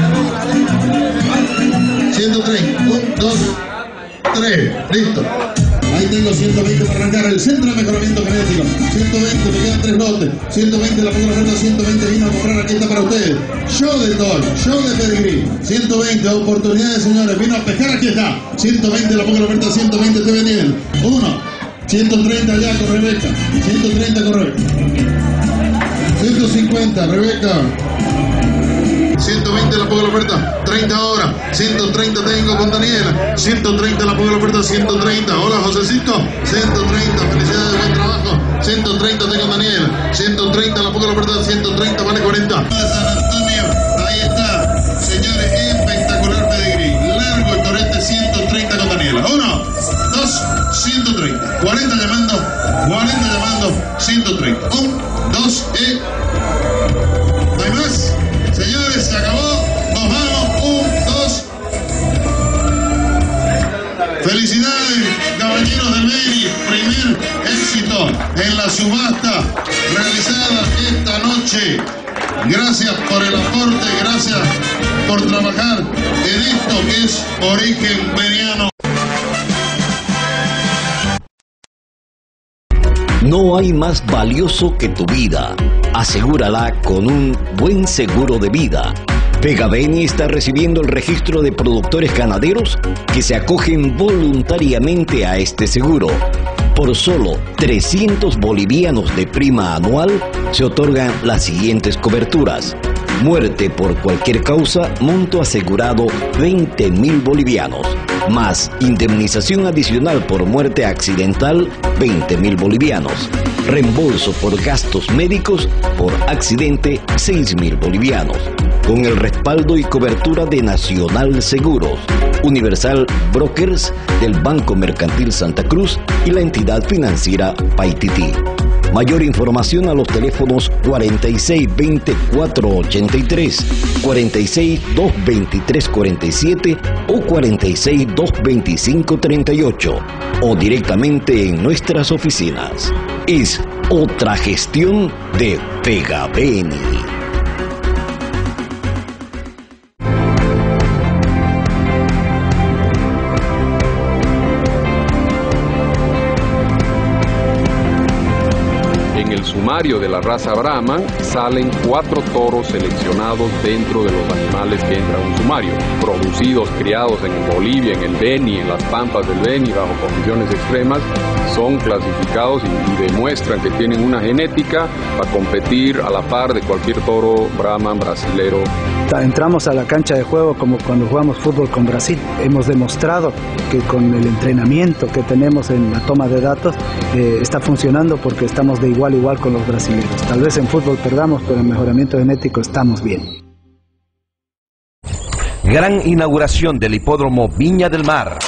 ciento treinta, uno, dos, tres, listo. Ahí tengo ciento veinte para arrancar el centro de mejoramiento genético. ciento veinte, me quedan tres lotes. ciento veinte, la pongo la oferta, ciento veinte vino a comprar, aquí está para ustedes. Show de toro, show de pedigrí. ciento veinte, oportunidades señores, vino a pescar, aquí está. ciento veinte, la pongo la oferta, ciento veinte estoy vendiendo. Uno, ciento treinta ya con Rebeca. ciento treinta con Rebeca. ciento cincuenta, Rebeca. ciento veinte la pongo la oferta, treinta horas, ciento treinta tengo con Daniela, ciento treinta la pongo la oferta, ciento treinta, hola Josecito, ciento treinta, felicidades, buen trabajo, ciento treinta tengo con Daniela, ciento treinta la pongo la oferta, ciento treinta vale cuarenta. De San Antonio, ahí está, señores, espectacular pedigrí, largo el torete, ciento treinta con Daniela, uno, dos, ciento treinta, cuarenta llamando, cuarenta llamando, ciento treinta, un, dos, y... ¿no hay más? Señores, se acabó, nos vamos, un, dos. Felicidades, caballeros del Beni, primer éxito en la subasta realizada esta noche. Gracias por el aporte, gracias por trabajar en esto que es origen beniano. No hay más valioso que tu vida. Asegúrala con un buen seguro de vida. Pegabeni está recibiendo el registro de productores ganaderos que se acogen voluntariamente a este seguro. Por solo trescientos bolivianos de prima anual se otorgan las siguientes coberturas. Muerte por cualquier causa, monto asegurado veinte mil bolivianos. Más indemnización adicional por muerte accidental, veinte mil bolivianos. Reembolso por gastos médicos por accidente, seis mil bolivianos. con el respaldo y cobertura de Nacional Seguros, Universal Brokers del Banco Mercantil Santa Cruz y la entidad financiera Paititi. Mayor información a los teléfonos cuarenta y seis veinticuatro ochenta y tres, cuarenta y seis doscientos veintitrés cuarenta y siete o cuarenta y seis doscientos veinticinco treinta y ocho o directamente en nuestras oficinas. Es otra gestión de Pegabeni. En el sumario de la raza Brahman salen cuatro toros seleccionados dentro de los animales que entran a un sumario, producidos, criados en Bolivia, en el Beni, en las pampas del Beni, bajo condiciones extremas, son clasificados y, y demuestran que tienen una genética para competir a la par de cualquier toro Brahman brasilero. Entramos a la cancha de juego como cuando jugamos fútbol con Brasil. Hemos demostrado que con el entrenamiento que tenemos en la toma de datos eh, está funcionando porque estamos de igual a igual con los brasileños. Tal vez en fútbol perdamos, pero en mejoramiento genético estamos bien. Gran inauguración del hipódromo Viña del Mar.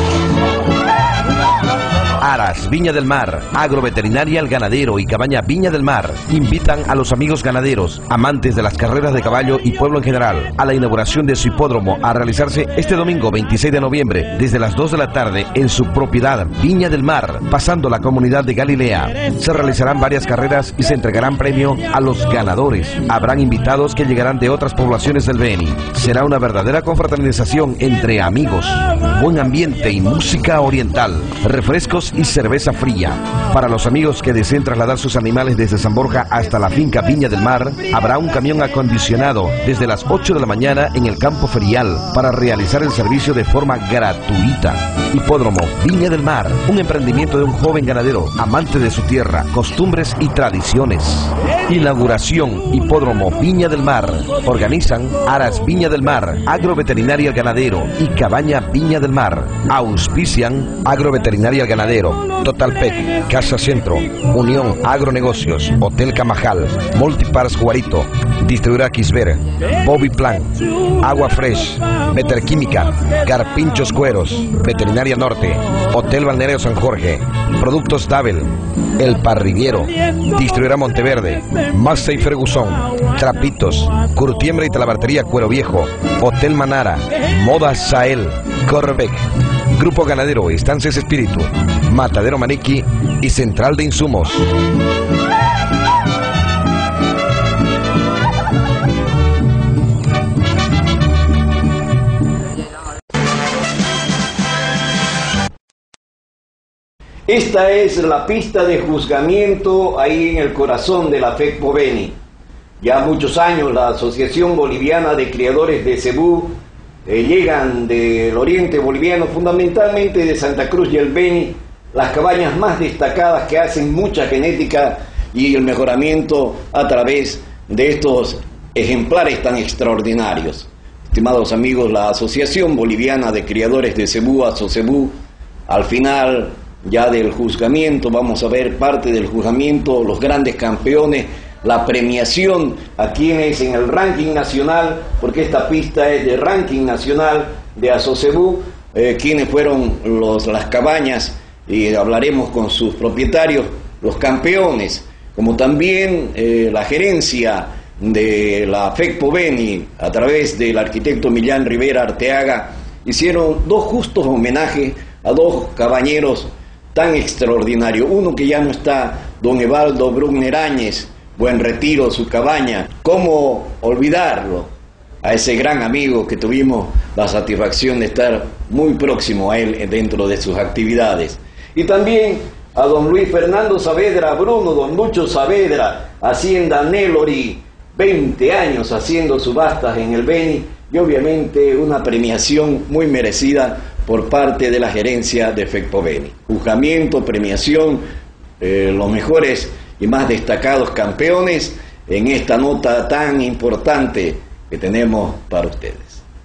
Aras Viña del Mar, Agroveterinaria El Ganadero y Cabaña Viña del Mar invitan a los amigos ganaderos, amantes de las carreras de caballo y pueblo en general, a la inauguración de su hipódromo a realizarse este domingo veintiséis de noviembre desde las dos de la tarde en su propiedad Viña del Mar, pasando la comunidad de Galilea. Se realizarán varias carreras y se entregarán premio a los ganadores. Habrán invitados que llegarán de otras poblaciones del Beni. Será una verdadera confraternización entre amigos, buen ambiente y música oriental, refrescos y cerveza fría. Para los amigos que deseen trasladar sus animales desde San Borja hasta la finca Viña del Mar, habrá un camión acondicionado desde las ocho de la mañana en el campo ferial para realizar el servicio de forma gratuita. Hipódromo Viña del Mar, un emprendimiento de un joven ganadero, amante de su tierra, costumbres y tradiciones. Inauguración Hipódromo Viña del Mar. Organizan Aras Viña del Mar, Agroveterinaria El Ganadero y Cabaña Viña del Mar. Auspician Agroveterinaria El Ganadero, Total Pet, Casa Centro, Unión Agronegocios, Hotel Camajal, Multipars Guarito, Distribuidora Quisver, Bobby Plan, Agua Fresh, Meterquímica, Carpinchos Cueros, Veterinaria Norte, Hotel Balneario San Jorge, Productos Dabel, El Parrillero, Distribuidora Monteverde, Massey Ferguson, Trapitos, Curtiembre y Talabartería Cuero Viejo, Hotel Manara, Moda Sael, Corbec, Grupo Ganadero Estancias Espíritu, Matadero Maniqui y Central de Insumos. Esta es la pista de juzgamiento ahí en el corazón de la FECPO Beni. Ya muchos años la Asociación Boliviana de Criadores de Cebú eh, llegan del oriente boliviano, fundamentalmente de Santa Cruz y el Beni, las cabañas más destacadas que hacen mucha genética y el mejoramiento a través de estos ejemplares tan extraordinarios. Estimados amigos, la Asociación Boliviana de Criadores de Cebú, ASOCEBU, al final ya del juzgamiento, vamos a ver parte del juzgamiento, los grandes campeones, la premiación a quienes en el ranking nacional, porque esta pista es de ranking nacional de ASOCEBU, eh, quienes fueron los, las cabañas, y hablaremos con sus propietarios, los campeones, como también eh, la gerencia de la FECPO Beni, a través del arquitecto Millán Rivera Arteaga, hicieron dos justos homenajes a dos cabañeros tan extraordinarios. Uno que ya no está, don Evaldo Brugner Áñez, Buen Retiro, su cabaña. ¿Cómo olvidarlo? A ese gran amigo que tuvimos la satisfacción de estar muy próximo a él dentro de sus actividades. Y también a don Luis Fernando Saavedra Bruno, don Lucho Saavedra, Hacienda Nelori, veinte años haciendo subastas en el Beni, y obviamente una premiación muy merecida por parte de la gerencia de FECPO Beni. Juzgamiento, premiación, eh, los mejores y más destacados campeones en esta nota tan importante que tenemos para ustedes.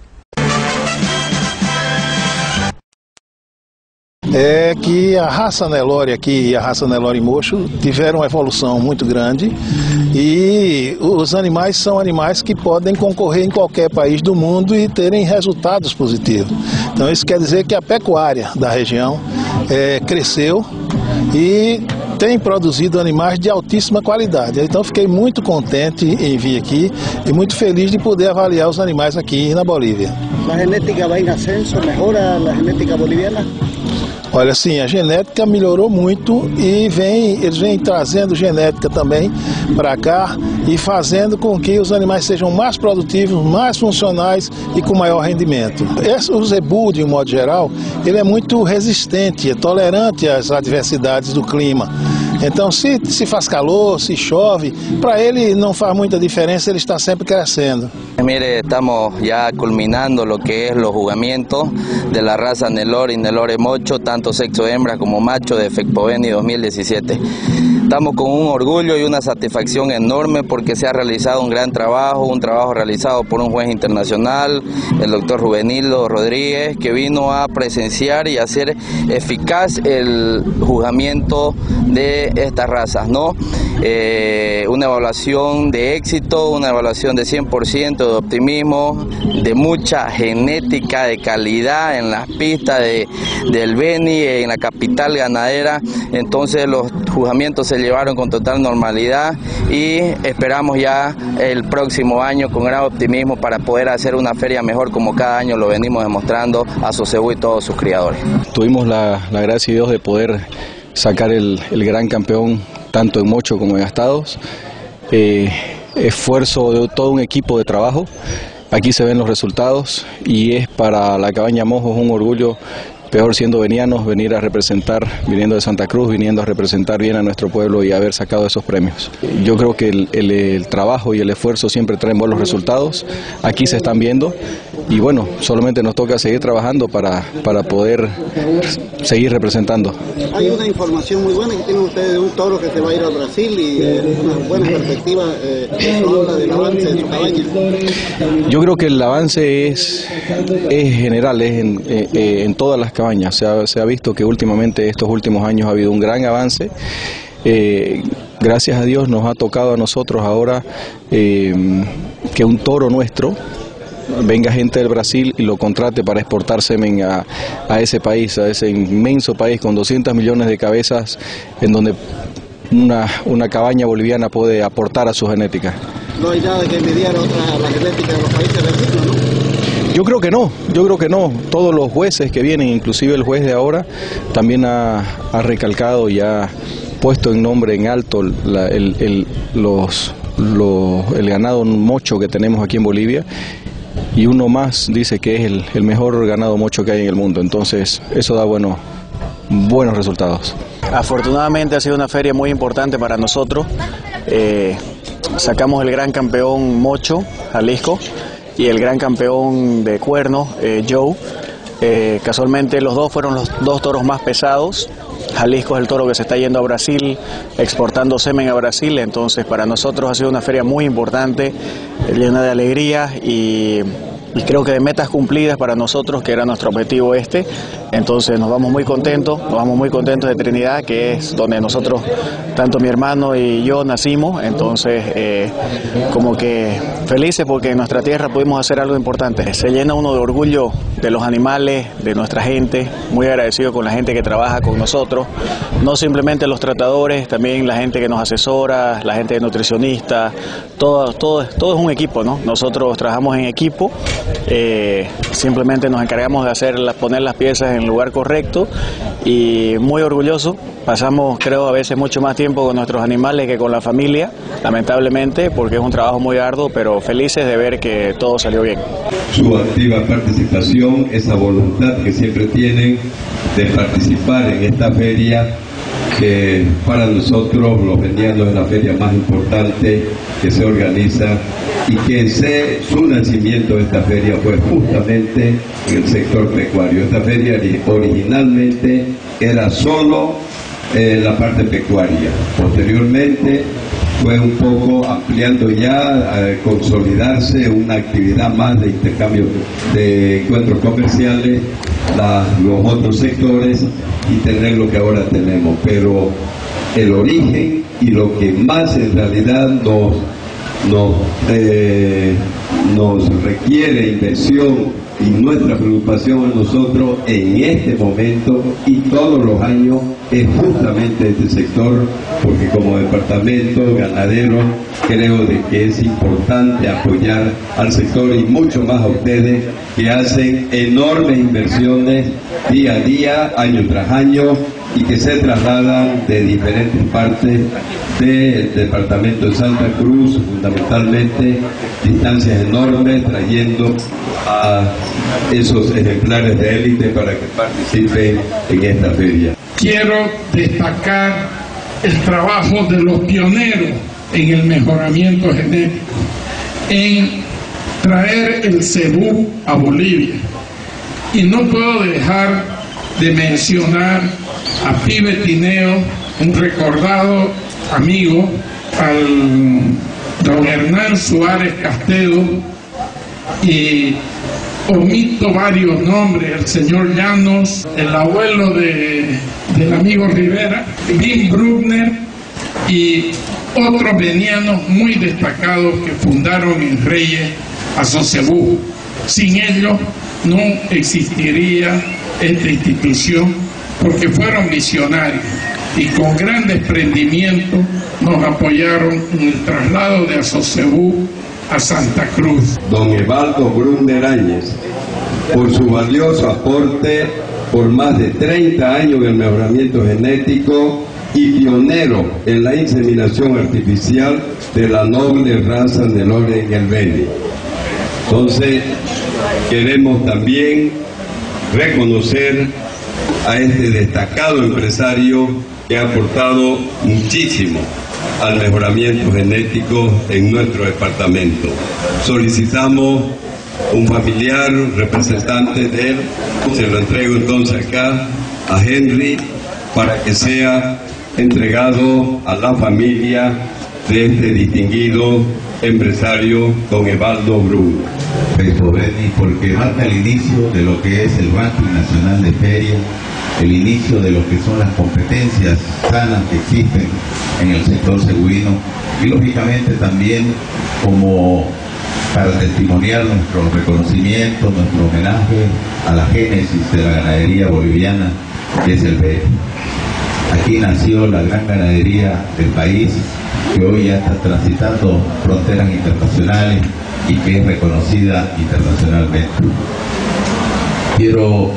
É que a raça Nelore aqui e a raça Nelore Mocho tiveram uma evolução muito grande E os animais são animais que podem concorrer em qualquer país do mundo e terem resultados positivos. Então isso quer dizer que a pecuária da região é, cresceu e tem produzido animais de altíssima qualidade. Então fiquei muito contente em vir aqui e muito feliz de poder avaliar os animais aqui na Bolívia. A genética vai em ascenso, melhora a genética boliviana? Olha, sim, a genética melhorou muito e vem, eles vêm trazendo genética também para cá e fazendo com que os animais sejam mais produtivos, mais funcionais e com maior rendimento. Esse, o zebu, de um modo geral, ele é muito resistente, é tolerante às adversidades do clima. Então, se, se faz calor, se chove, para ele não faz muita diferença, ele está sempre crescendo. Mire, estamos ya culminando lo que es los jugamientos de la raza Nelore y Nelore Mocho, tanto sexo hembra como macho de FECPOVENI dos mil diecisiete. Estamos con un orgullo y una satisfacción enorme porque se ha realizado un gran trabajo, un trabajo realizado por un juez internacional, el doctor Rubenildo Rodríguez, que vino a presenciar y hacer eficaz el juzgamiento de estas razas, ¿no? Eh, una evaluación de éxito, una evaluación de cien por ciento de optimismo, de mucha genética de calidad en las pistas de, del Beni, en la capital ganadera. Entonces los juzgamientos se llevaron con total normalidad y esperamos ya el próximo año con gran optimismo para poder hacer una feria mejor como cada año lo venimos demostrando a Sosegú y todos sus criadores. Tuvimos la, la gracia de Dios de poder sacar el, el gran campeón tanto en Mocho como en Gastados. Eh, esfuerzo de todo un equipo de trabajo. Aquí se ven los resultados y es para la Cabaña Mojos un orgullo, peor siendo venianos, venir a representar, viniendo de Santa Cruz, viniendo a representar bien a nuestro pueblo y haber sacado esos premios. Yo creo que el, el, el trabajo y el esfuerzo siempre traen buenos resultados. Aquí se están viendo y bueno, solamente nos toca seguir trabajando para, para poder seguir representando. Hay una información muy buena que tienen ustedes de un toro que se va a ir a Brasil y eh, una buena perspectiva, eh, eso habla del avance de su cabaña. Yo creo que el avance es, es general, es en, eh, en todas las cabañas. Se ha, se ha visto que últimamente, estos últimos años, ha habido un gran avance. Eh, gracias a Dios nos ha tocado a nosotros ahora eh, que un toro nuestro venga gente del Brasil y lo contrate para exportar semen a, a ese país, a ese inmenso país con doscientos millones de cabezas, en donde una, una cabaña boliviana puede aportar a su genética. No hay nada que envidiar a otra, la genética de los países vecinos, ¿no? Yo creo que no, yo creo que no. Todos los jueces que vienen, inclusive el juez de ahora, también ha, ha recalcado y ha puesto en nombre en alto la, el, el, los, los, el ganado mocho que tenemos aquí en Bolivia. Y uno más dice que es el, el mejor ganado mocho que hay en el mundo. Entonces eso da bueno, buenos resultados. Afortunadamente ha sido una feria muy importante para nosotros. Eh, sacamos el gran campeón mocho, Jalisco, y el gran campeón de cuerno, eh, Joe. Eh, casualmente los dos fueron los dos toros más pesados. Jalisco es el toro que se está yendo a Brasil, exportando semen a Brasil, entonces para nosotros ha sido una feria muy importante, llena de alegría y, y creo que de metas cumplidas para nosotros, que era nuestro objetivo este. Entonces nos vamos muy contentos, nos vamos muy contentos de Trinidad, que es donde nosotros, tanto mi hermano y yo nacimos, entonces eh, como que felices porque en nuestra tierra pudimos hacer algo importante. Se llena uno de orgullo de los animales, de nuestra gente, muy agradecido con la gente que trabaja con nosotros, no simplemente los tratadores, también la gente que nos asesora, la gente de nutricionista, todo, todo, todo es un equipo, ¿no? Nosotros trabajamos en equipo, eh, simplemente nos encargamos de hacer, poner las piezas en el lugar correcto y muy orgulloso. Pasamos, creo, a veces mucho más tiempo con nuestros animales que con la familia, lamentablemente, porque es un trabajo muy arduo, pero felices de ver que todo salió bien. Su activa participación, esa voluntad que siempre tienen de participar en esta feria, que para nosotros los venianos es la feria más importante que se organiza y que se, su nacimiento de esta feria fue justamente en el sector pecuario. Esta feria originalmente era solo eh, la parte pecuaria. Posteriormente fue un poco ampliando ya, a consolidarse una actividad más de intercambio de encuentros comerciales, la, los otros sectores y tener lo que ahora tenemos. Pero el origen y lo que más en realidad nos, nos, eh, nos requiere inversión y nuestra preocupación a nosotros en este momento y todos los años es justamente este sector, porque como departamento ganadero creo de que es importante apoyar al sector y mucho más a ustedes que hacen enormes inversiones día a día, año tras año, y que se trasladan de diferentes partes del departamento de Santa Cruz, fundamentalmente distancias enormes, trayendo a esos ejemplares de élite para que participen en esta feria. Quiero destacar el trabajo de los pioneros en el mejoramiento genético, en traer el cebú a Bolivia. Y no puedo dejar de mencionar a Pibe Tineo, un recordado amigo, al don Hernán Suárez Castedo, y omito varios nombres, el señor Llanos, el abuelo de, del amigo Rivera, Wim Bruckner y otros venianos muy destacados que fundaron en Reyes a Socebú. Sin ellos no existiría esta institución, porque fueron visionarios y con gran desprendimiento nos apoyaron en el traslado de Asocebú a Santa Cruz. Don Evaldo Brunner Áñez, por su valioso aporte por más de treinta años en el mejoramiento genético y pionero en la inseminación artificial de la noble raza Nelore en el Beni. Entonces, queremos también reconocer a este destacado empresario que ha aportado muchísimo al mejoramiento genético en nuestro departamento. Solicitamos un familiar, representante de él, se lo entrego entonces acá a Henry para que sea entregado a la familia de este distinguido empresario, don Evaldo Brun. Beni, porque marca el inicio de lo que es el ranking nacional de feria, el inicio de lo que son las competencias sanas que existen en el sector cebuino y lógicamente también como para testimoniar nuestro reconocimiento, nuestro homenaje a la génesis de la ganadería boliviana, que es el Beni. Aquí nació la gran ganadería del país, que hoy ya está transitando fronteras internacionales y que es reconocida internacionalmente. Quiero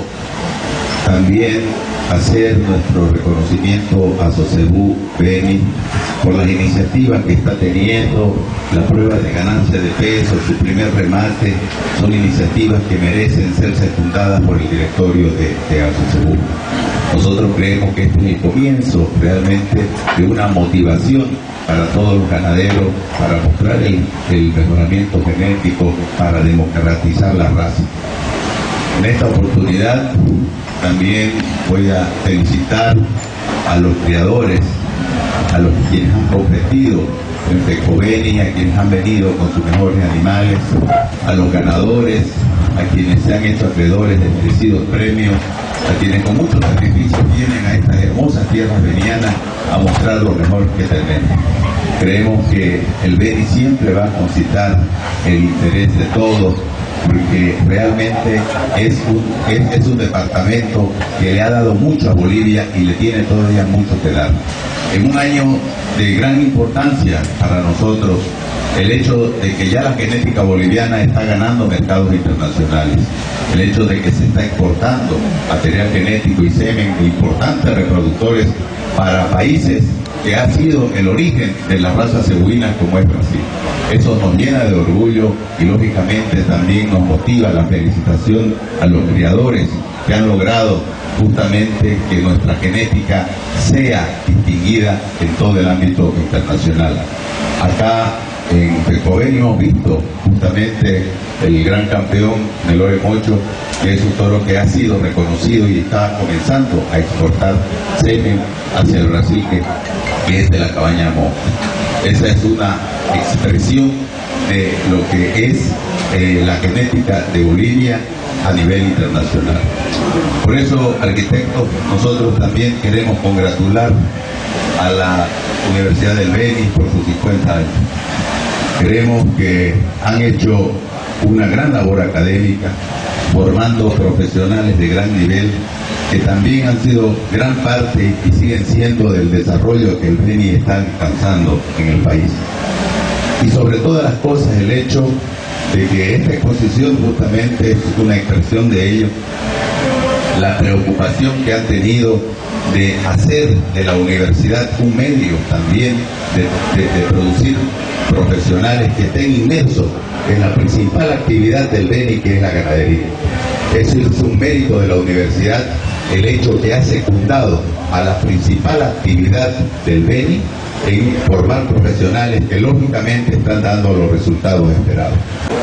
también hacer nuestro reconocimiento a Socebú Beni por las iniciativas que está teniendo, la prueba de ganancia de peso, su primer remate, son iniciativas que merecen ser secundadas por el directorio de, de Asocebú. Nosotros creemos que este es el comienzo realmente de una motivación para todos los ganaderos, para mostrar el, el mejoramiento genético, para democratizar la raza. En esta oportunidad también voy a felicitar a los criadores, a los quienes han competido en Fecobeni, a quienes han venido con sus mejores animales, a los ganadores, a quienes se han hecho acreedores de merecidos premios, a quienes con mucho sacrificio vienen a estas hermosas tierras benianas a mostrar lo mejor que tenemos. Creemos que el Beni siempre va a concitar el interés de todos, porque realmente es un, es, es un departamento que le ha dado mucho a Bolivia y le tiene todavía mucho que dar. En un año de gran importancia para nosotros, el hecho de que ya la genética boliviana está ganando mercados internacionales, el hecho de que se está exportando material genético y semen de importantes reproductores para países que ha sido el origen de las razas cebuinas como es Brasil. Eso nos llena de orgullo y lógicamente también nos motiva la felicitación a los criadores que han logrado justamente que nuestra genética sea distinguida en todo el ámbito internacional. Acá en Fecobeni hemos visto justamente el gran campeón Nelore Mocho, que es un toro que ha sido reconocido y está comenzando a exportar semen hacia el Brasil, que, que es de la cabaña Mo. Esa es una expresión de lo que es eh, la genética de Bolivia a nivel internacional. Por eso, arquitectos, nosotros también queremos congratular a la Universidad del Beni por sus cincuenta años. Creemos que han hecho una gran labor académica, formando profesionales de gran nivel, que también han sido gran parte y siguen siendo del desarrollo que el Beni está alcanzando en el país. Y sobre todas las cosas, el hecho de que esta exposición justamente es una expresión de ello, la preocupación que han tenido de hacer de la universidad un medio también de, de, de producir profesionales que estén inmersos en la principal actividad del Beni, que es la ganadería. Eso es un mérito de la universidad, el hecho que ha secundado a la principal actividad del Beni en formar profesionales que lógicamente están dando los resultados esperados.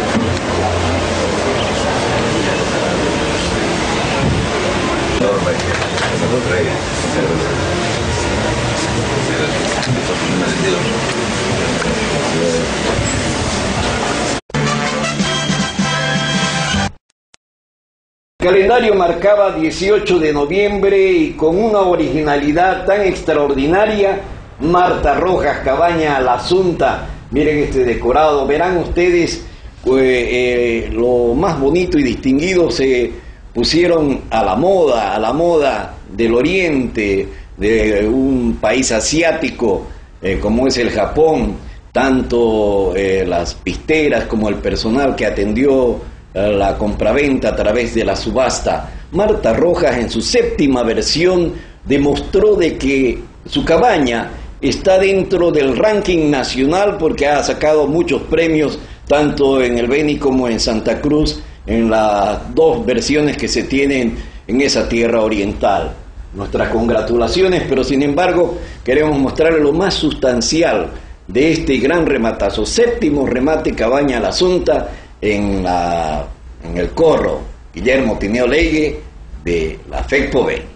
El calendario marcaba dieciocho de noviembre y con una originalidad tan extraordinaria, Marta Rojas Cabaña La Asunta. Miren este decorado, verán ustedes pues, eh, lo más bonito y distinguido se pusieron a la moda, a la moda del oriente, de un país asiático eh, como es el Japón, tanto eh, las pisteras como el personal que atendió eh, la compraventa a través de la subasta. Marta Rojas en su séptima versión demostró de que su cabaña está dentro del ranking nacional porque ha sacado muchos premios tanto en el Beni como en Santa Cruz, en las dos versiones que se tienen en esa tierra oriental. Nuestras congratulaciones, pero sin embargo queremos mostrarle lo más sustancial de este gran rematazo, séptimo remate Cabaña La Asunta en, la, en el corro Guillermo Tineo Leigue de la FECPO Beni.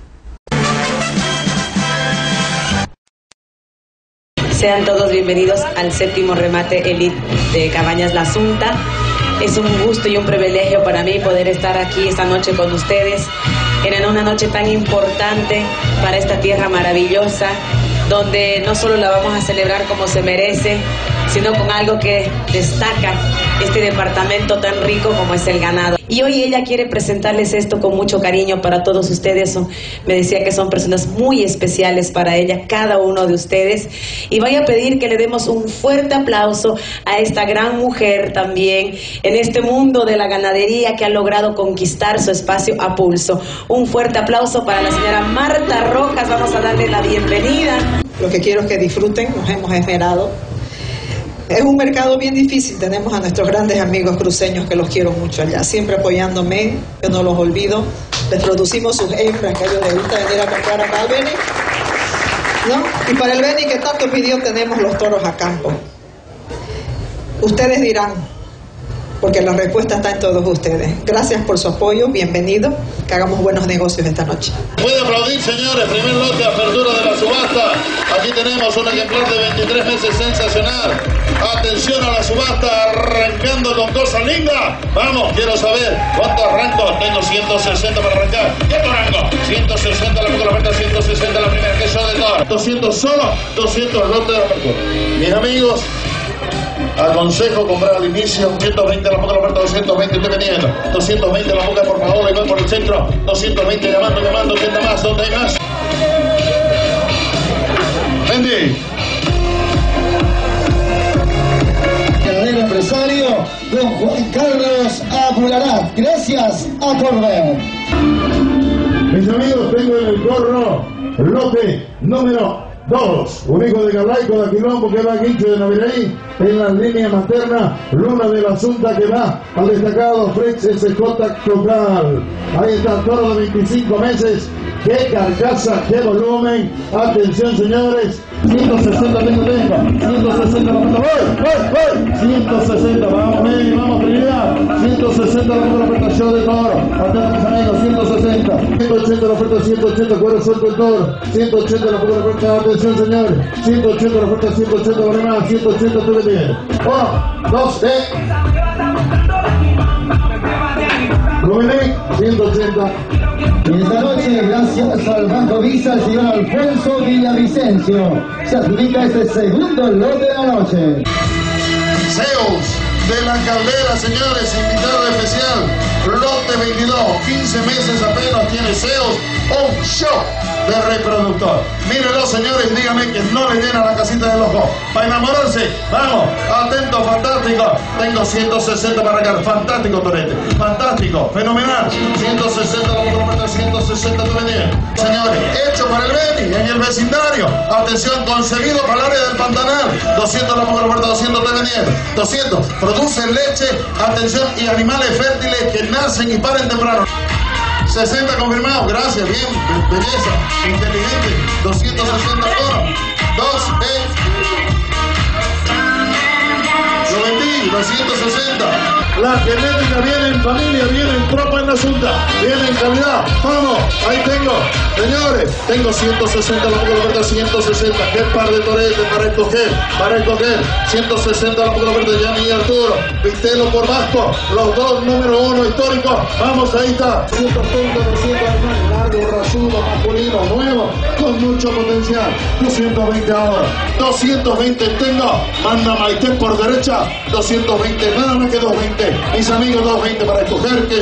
Sean todos bienvenidos al séptimo remate Elite de Cabañas La Asunta. Es un gusto y un privilegio para mí poder estar aquí esta noche con ustedes en una noche tan importante para esta tierra maravillosa, donde no solo la vamos a celebrar como se merece, sino con algo que destaca este departamento tan rico como es el ganado. Y hoy ella quiere presentarles esto con mucho cariño para todos ustedes. Son, me decía que son personas muy especiales para ella, cada uno de ustedes. Y voy a pedir que le demos un fuerte aplauso a esta gran mujer también en este mundo de la ganadería que ha logrado conquistar su espacio a pulso. Un fuerte aplauso para la señora Marta Rojas. Vamos a darle la bienvenida. Lo que quiero es que disfruten, nos hemos esmerado. Es un mercado bien difícil, tenemos a nuestros grandes amigos cruceños que los quiero mucho allá, siempre apoyándome, yo no los olvido. Les producimos sus hembras que a ellos les gusta venir a comprar acá al Beni, ¿no? Y para el Beni que tanto pidió tenemos los toros a campo. Ustedes dirán, porque la respuesta está en todos ustedes. Gracias por su apoyo, bienvenido, que hagamos buenos negocios esta noche. Puede aplaudir, señores, primer lote, apertura de la subasta. Aquí tenemos un ejemplar de veintitrés meses sensacional. Atención a la subasta, arrancando con cosa linda. Vamos, quiero saber cuánto arranco. Tengo ciento sesenta para arrancar. ¿Cuánto arranco? ciento sesenta la oferta, ciento sesenta la primera, que son de todo. doscientos solo, doscientos lotes de apertura. Mis amigos, aconsejo comprar al inicio, ciento veinte la boca, la oferta, doscientos veinte, estoy vendiendo, doscientos veinte la boca, por favor, y voy por el centro, doscientos veinte, llamando, llamando, ¿quién da más? ¿Dónde hay más? Vendi. Ganadero empresario, don Juan Carlos Apulará. Gracias a por ver. Mis amigos, tengo en el corro lote número dos, un hijo de Galaico de Aquilombo que va a Guincho de Noviraí en la línea materna, Luna de la Asunta que va al destacado Flex S J Total. Ahí está, toro de veinticinco meses, qué carcasa, qué volumen, atención señores, ciento sesenta tengo tengo, ciento sesenta la puerta, voy, voy, voy, ciento sesenta, vamos bien, vamos Trinidad, ciento sesenta la puerta, la oferta show de toro, atentos mis amigos, ciento sesenta, ciento ochenta la oferta, ciento ochenta, cuero suelto el toro, ciento ochenta la puerta, la oferta, atención señores, ciento ochenta la oferta, ciento ochenta vale más, ciento ochenta tú le tienes, uno, dos, tres, Dominic, ciento ochenta, Y esta noche, gracias al Banco Visa, el señor Alfonso Villavicencio se adjudica este segundo lote de la noche. Zeus de la Caldera, señores, invitado especial, lote veintidós, quince meses apenas tiene Zeus, un show de reproductor. Mírenlo, señores, díganme que no le llena la casita del ojo. Para enamorarse, vamos, atento, fantástico. Tengo ciento sesenta para acá, fantástico, Torete, fantástico, fenomenal. ciento sesenta la mujer, ciento sesenta tu venir. Señores, hecho para el Beni, en el vecindario. Atención, concebido para el área del Pantanal. doscientos la mujer, doscientos te vendiendo. doscientos, produce leche, atención, y animales fértiles que nacen y paren temprano. sesenta confirmado, gracias, bien, belleza, inteligente, doscientos sesenta bonos, dos, eh, lo vendí, doscientos sesenta. La genética viene en familia, viene en tropa en la Asunta, viene en calidad, vamos, ahí tengo, señores, tengo ciento sesenta, la mujer ciento sesenta, qué par de toretes para escoger, para escoger, ciento sesenta, la mujer de Yanni y Arturo, Vistelo por Vasco, los dos número uno históricos, vamos, ahí está, ciento treinta, doscientos largo, razudo, masculino, nuevo, con mucho potencial, doscientos veinte ahora, doscientos veinte tengo, manda Maite por derecha, doscientos veinte, nada más que doscientos veinte, mis amigos, doscientos veinte para escoger que...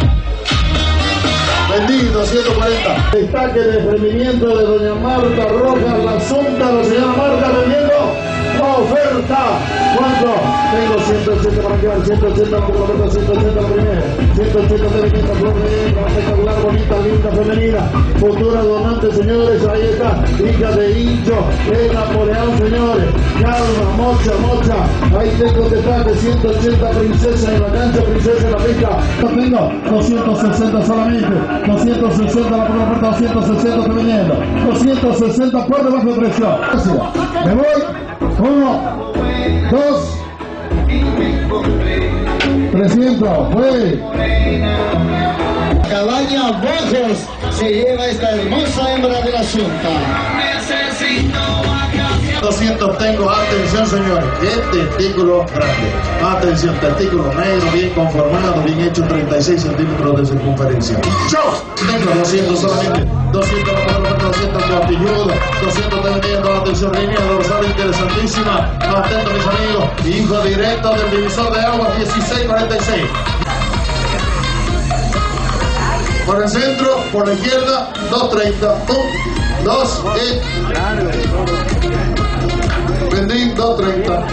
Vendí doscientos cuarenta. Destaque de emprendimiento de doña Marta Rojas, la Asunta, la señora Marta vendiendo la oferta. ¿Cuánto? Tengo ciento ochenta para quedar, ciento ochenta por la oferta, ciento ochenta la primera, ciento ochenta de quinta flor de espectacular, bonita, linda, femenina, futura donante, señores, ahí está, hija de Hincho, de Napoleón, señores, calma, mocha, mocha, ahí tengo que estar de ciento ochenta princesa en la cancha, princesa en la pista, yo tengo doscientos sesenta solamente, doscientos sesenta la primera oferta, doscientos sesenta estoy vendiendo, doscientos sesenta por debajo de precio, gracias, me voy, uno, dos, trescientos, fue. Cabaña Bojos se lleva esta hermosa hembra de la Asunta. doscientos tengo, atención señores, qué testículo grande, atención, testículo negro, bien conformado, bien hecho, treinta y seis centímetros de circunferencia. ¡Chau! Tengo doscientos solamente, doscientos doscientos cuartilludo, doscientos vendiendo, atención, línea dorsal interesantísima, atento mis amigos, hijo directo del divisor de agua, dieciséis cuarenta y seis. Por el centro, por la izquierda, doscientos treinta, uno, dos, y... Vendí doscientos treinta.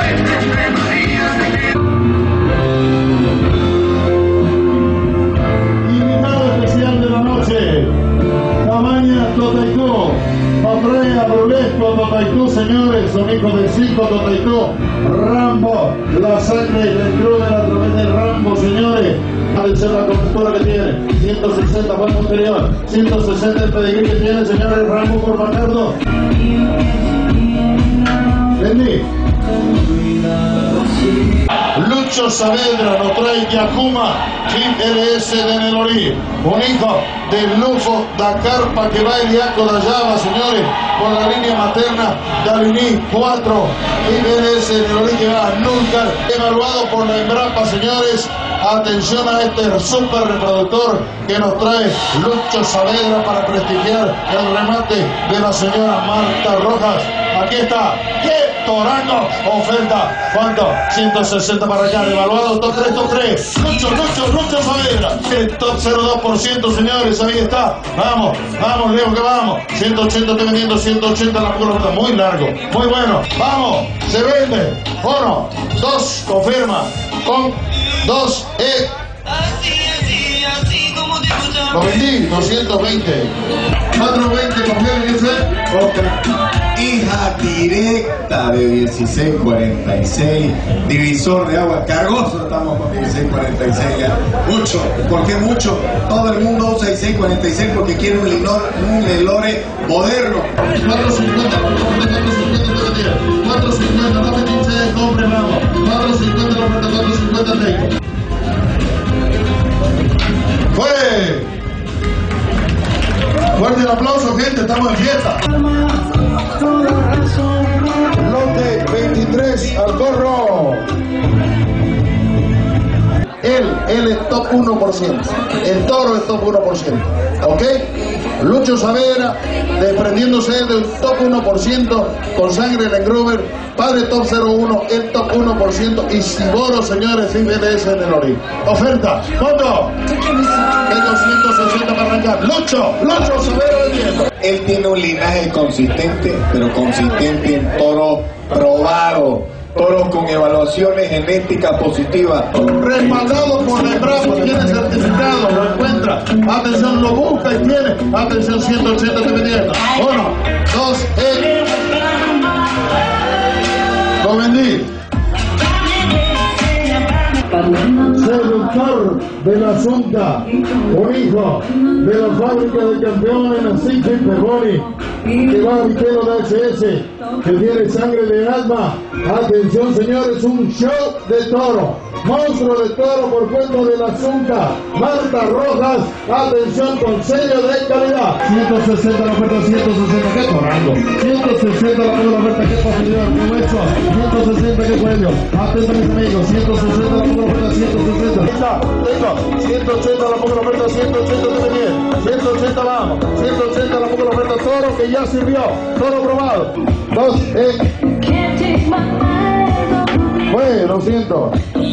Invitado especial de la noche, Cabaña Totaicó, Patrea Rulesco Totaicó, señores, son hijos del cinco Totaicó, Rambo, la sangre del club de la través de Rambo, señores. Atención la constructora que tiene, ciento sesenta fue el posterior, ciento sesenta el pedigrí que tiene, señores, Rambo por Bernardo. Vendí. Lucho Saavedra nos trae Yakuma, Kim L S de Nelorí, un hijo del Lufo da Carpa que va el Iaco da Llava, señores, por la línea materna Daviní cuatro, Kim L S de Nelorí que va nunca, evaluado por la Embrapa, señores. Atención a este super reproductor que nos trae Lucho Saavedra para prestigiar el remate de la señora Marta Rojas. Aquí está, ¡qué torango! Oferta, ¿cuánto? ciento sesenta para allá, evaluado, top tres, top tres. Lucho, Lucho, Lucho Saavedra. El top cero coma dos por ciento, señores, ahí está. Vamos, vamos, Leo, que vamos. ciento ochenta estoy vendiendo, ciento ochenta la pura oferta. Muy largo, muy bueno. Vamos, se vende. Uno, dos, confirma. Con dos, eh. Lo vendí, doscientos veinte. cuatrocientos veinte, confirma, dice. Ok. Hija directa de dieciséis cuarenta y seis, divisor de agua, cargoso estamos con dieciséis cuarenta y seis ya. Mucho, ¿por qué mucho? Todo el mundo usa dieciséis cuarenta y seis porque quiere un Lenore, un Lenore moderno. cuatrocientos cincuenta, cuatrocientos cincuenta, no me quince, compre, vamos. cuatrocientos cincuenta, cuatrocientos cincuenta tengo. ¡Fue! Fuerte el aplauso, gente, estamos en fiesta. Lote veintitrés al gorro. Él él es top uno por ciento. El toro es top uno por ciento. ¿Ok? Lucho Savera, desprendiéndose del top uno por ciento con sangre de Grover, padre top cero uno, el top uno por ciento y Siboro, señores, sin B D S en el orín. Oferta, ¿cuánto? De doscientos sesenta para arrancar. Lucho, Lucho Savera vendiendo. Él tiene un linaje consistente, pero consistente en toro probado. Toros con evaluaciones genéticas positivas. Respaldado por la Embrapa, tiene certificado, lo encuentra. Atención, lo busca y tiene. Atención, ciento ochenta te vendiendo. Uno, dos, eh. Lo vendí. Seductor de la Asunta, un hijo de la fábrica de campeones Nasif Perroni, que va a Vitero de H S, que tiene sangre de alma. Atención, señores, un show de toro, monstruo de toro por cuenta de la Asunta, Marta Rojas. Atención, con sello de calidad. ciento sesenta la oferta, ciento sesenta, qué torando. ciento sesenta la oferta, qué facilidad, qué hecho. ciento sesenta, qué premio. Atento, mis amigos, ciento sesenta la oferta, ciento sesenta. Tengo, ciento ochenta la pongo la oferta, ciento ochenta te bien. ciento ochenta vamos, ciento ochenta la pongo la oferta, toro que ya sirvió, toro probado. Dos, eh. Fue, lo siento.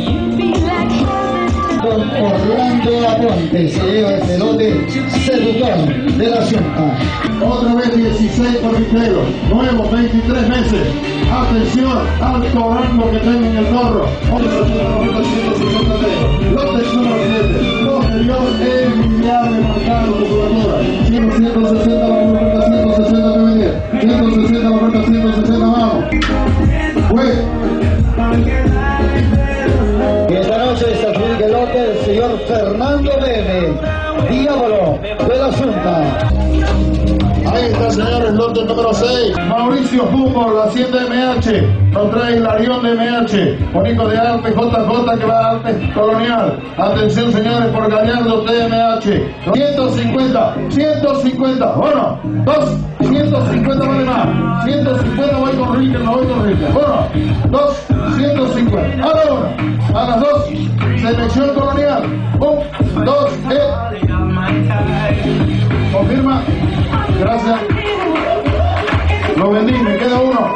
Don Orlando Aponte se lleva este lote seductor de la Asunta. Otra vez dieciséis por Vitero, nuevo, veintitrés meses. Atención al torando que tenga en el torro. Lote número siete, posterior envidiable marcado de jugadora. ciento sesenta la oferta, ciento sesenta te venía. ciento sesenta la oferta, ciento sesenta vamos. Fue. Y esta noche se adjudica el lote del señor Fernando Bebe, Diablo de la Asunta. Ahí está, señores, lote número seis. Mauricio Pumbo, la hacienda M H. Nos trae Hilarión de M H. Bonico de Arte, J J que va a Arte Colonial. Atención, señores, por Gallardo de M H. ciento cincuenta, ciento cincuenta. Uno, dos, ciento cincuenta vale más. ciento cincuenta voy con Ricker, no voy con Ricker. Uno, dos, ciento cincuenta. A la una, a las dos, selección colonial. Un, dos, eh. Confirma. Gracias. Lo vendí, me queda uno.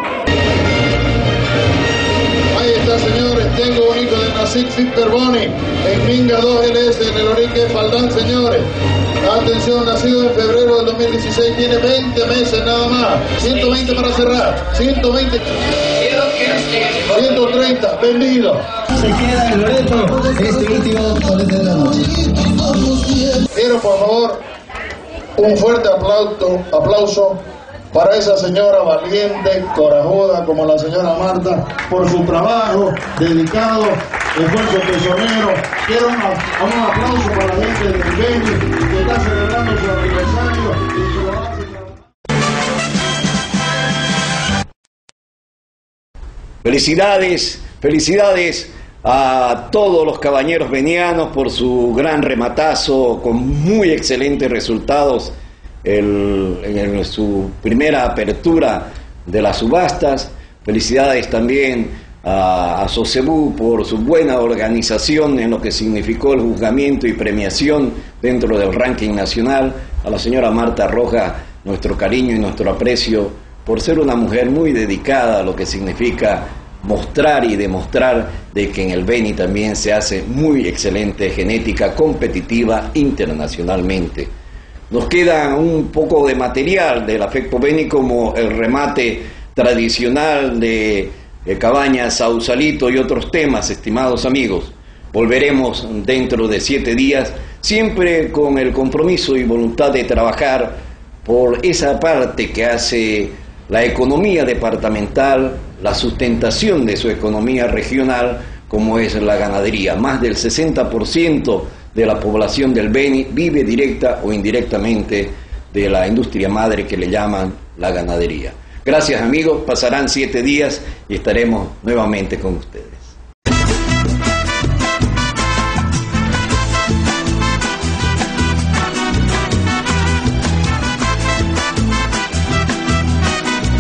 Ahí está, señores. Tengo un hijo de Nasif Perboni en Minga dos L S en el Orique Faldán, señores. Atención, nacido en febrero del dos mil dieciséis, tiene veinte meses nada más. ciento veinte para cerrar. ciento veinte. ciento treinta, vendido. Se queda en Loreto este último colete de la noche. Quiero, por favor, un fuerte aplauso, aplauso para esa señora valiente, corajuda como la señora Marta, por su trabajo dedicado, esfuerzo personero. Quiero un, un aplauso para la gente del Beni que está celebrando su aniversario y su avance. Felicidades, felicidades a todos los cabañeros venianos por su gran rematazo con muy excelentes resultados el, en su primera apertura de las subastas. Felicidades también a, a Socebu por su buena organización en lo que significó el juzgamiento y premiación dentro del ranking nacional. A la señora Marta Rojas, nuestro cariño y nuestro aprecio por ser una mujer muy dedicada a lo que significa mostrar y demostrar de que en el Beni también se hace muy excelente genética competitiva internacionalmente. Nos queda un poco de material del Afecto Beni como el remate tradicional de, de Cabañas Sausalito y otros temas, estimados amigos. Volveremos dentro de siete días, siempre con el compromiso y voluntad de trabajar por esa parte que hace la economía departamental, la sustentación de su economía regional, como es la ganadería. Más del sesenta por ciento de la población del Beni vive directa o indirectamente de la industria madre que le llaman la ganadería. Gracias, amigos, pasarán siete días y estaremos nuevamente con ustedes.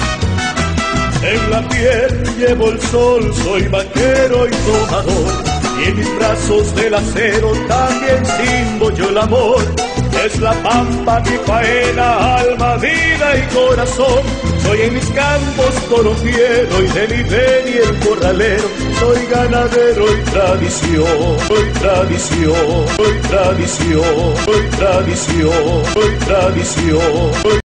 En la piel llevo el sol, soy vaquero y tomador. y en mis brazos del acero también simbo yo el amor. Es la pampa mi faena, alma, vida y corazón. Soy en mis campos torofiero y de mi beni el corralero. Soy ganadero y tradición, soy tradición, soy tradición, soy tradición, soy tradición.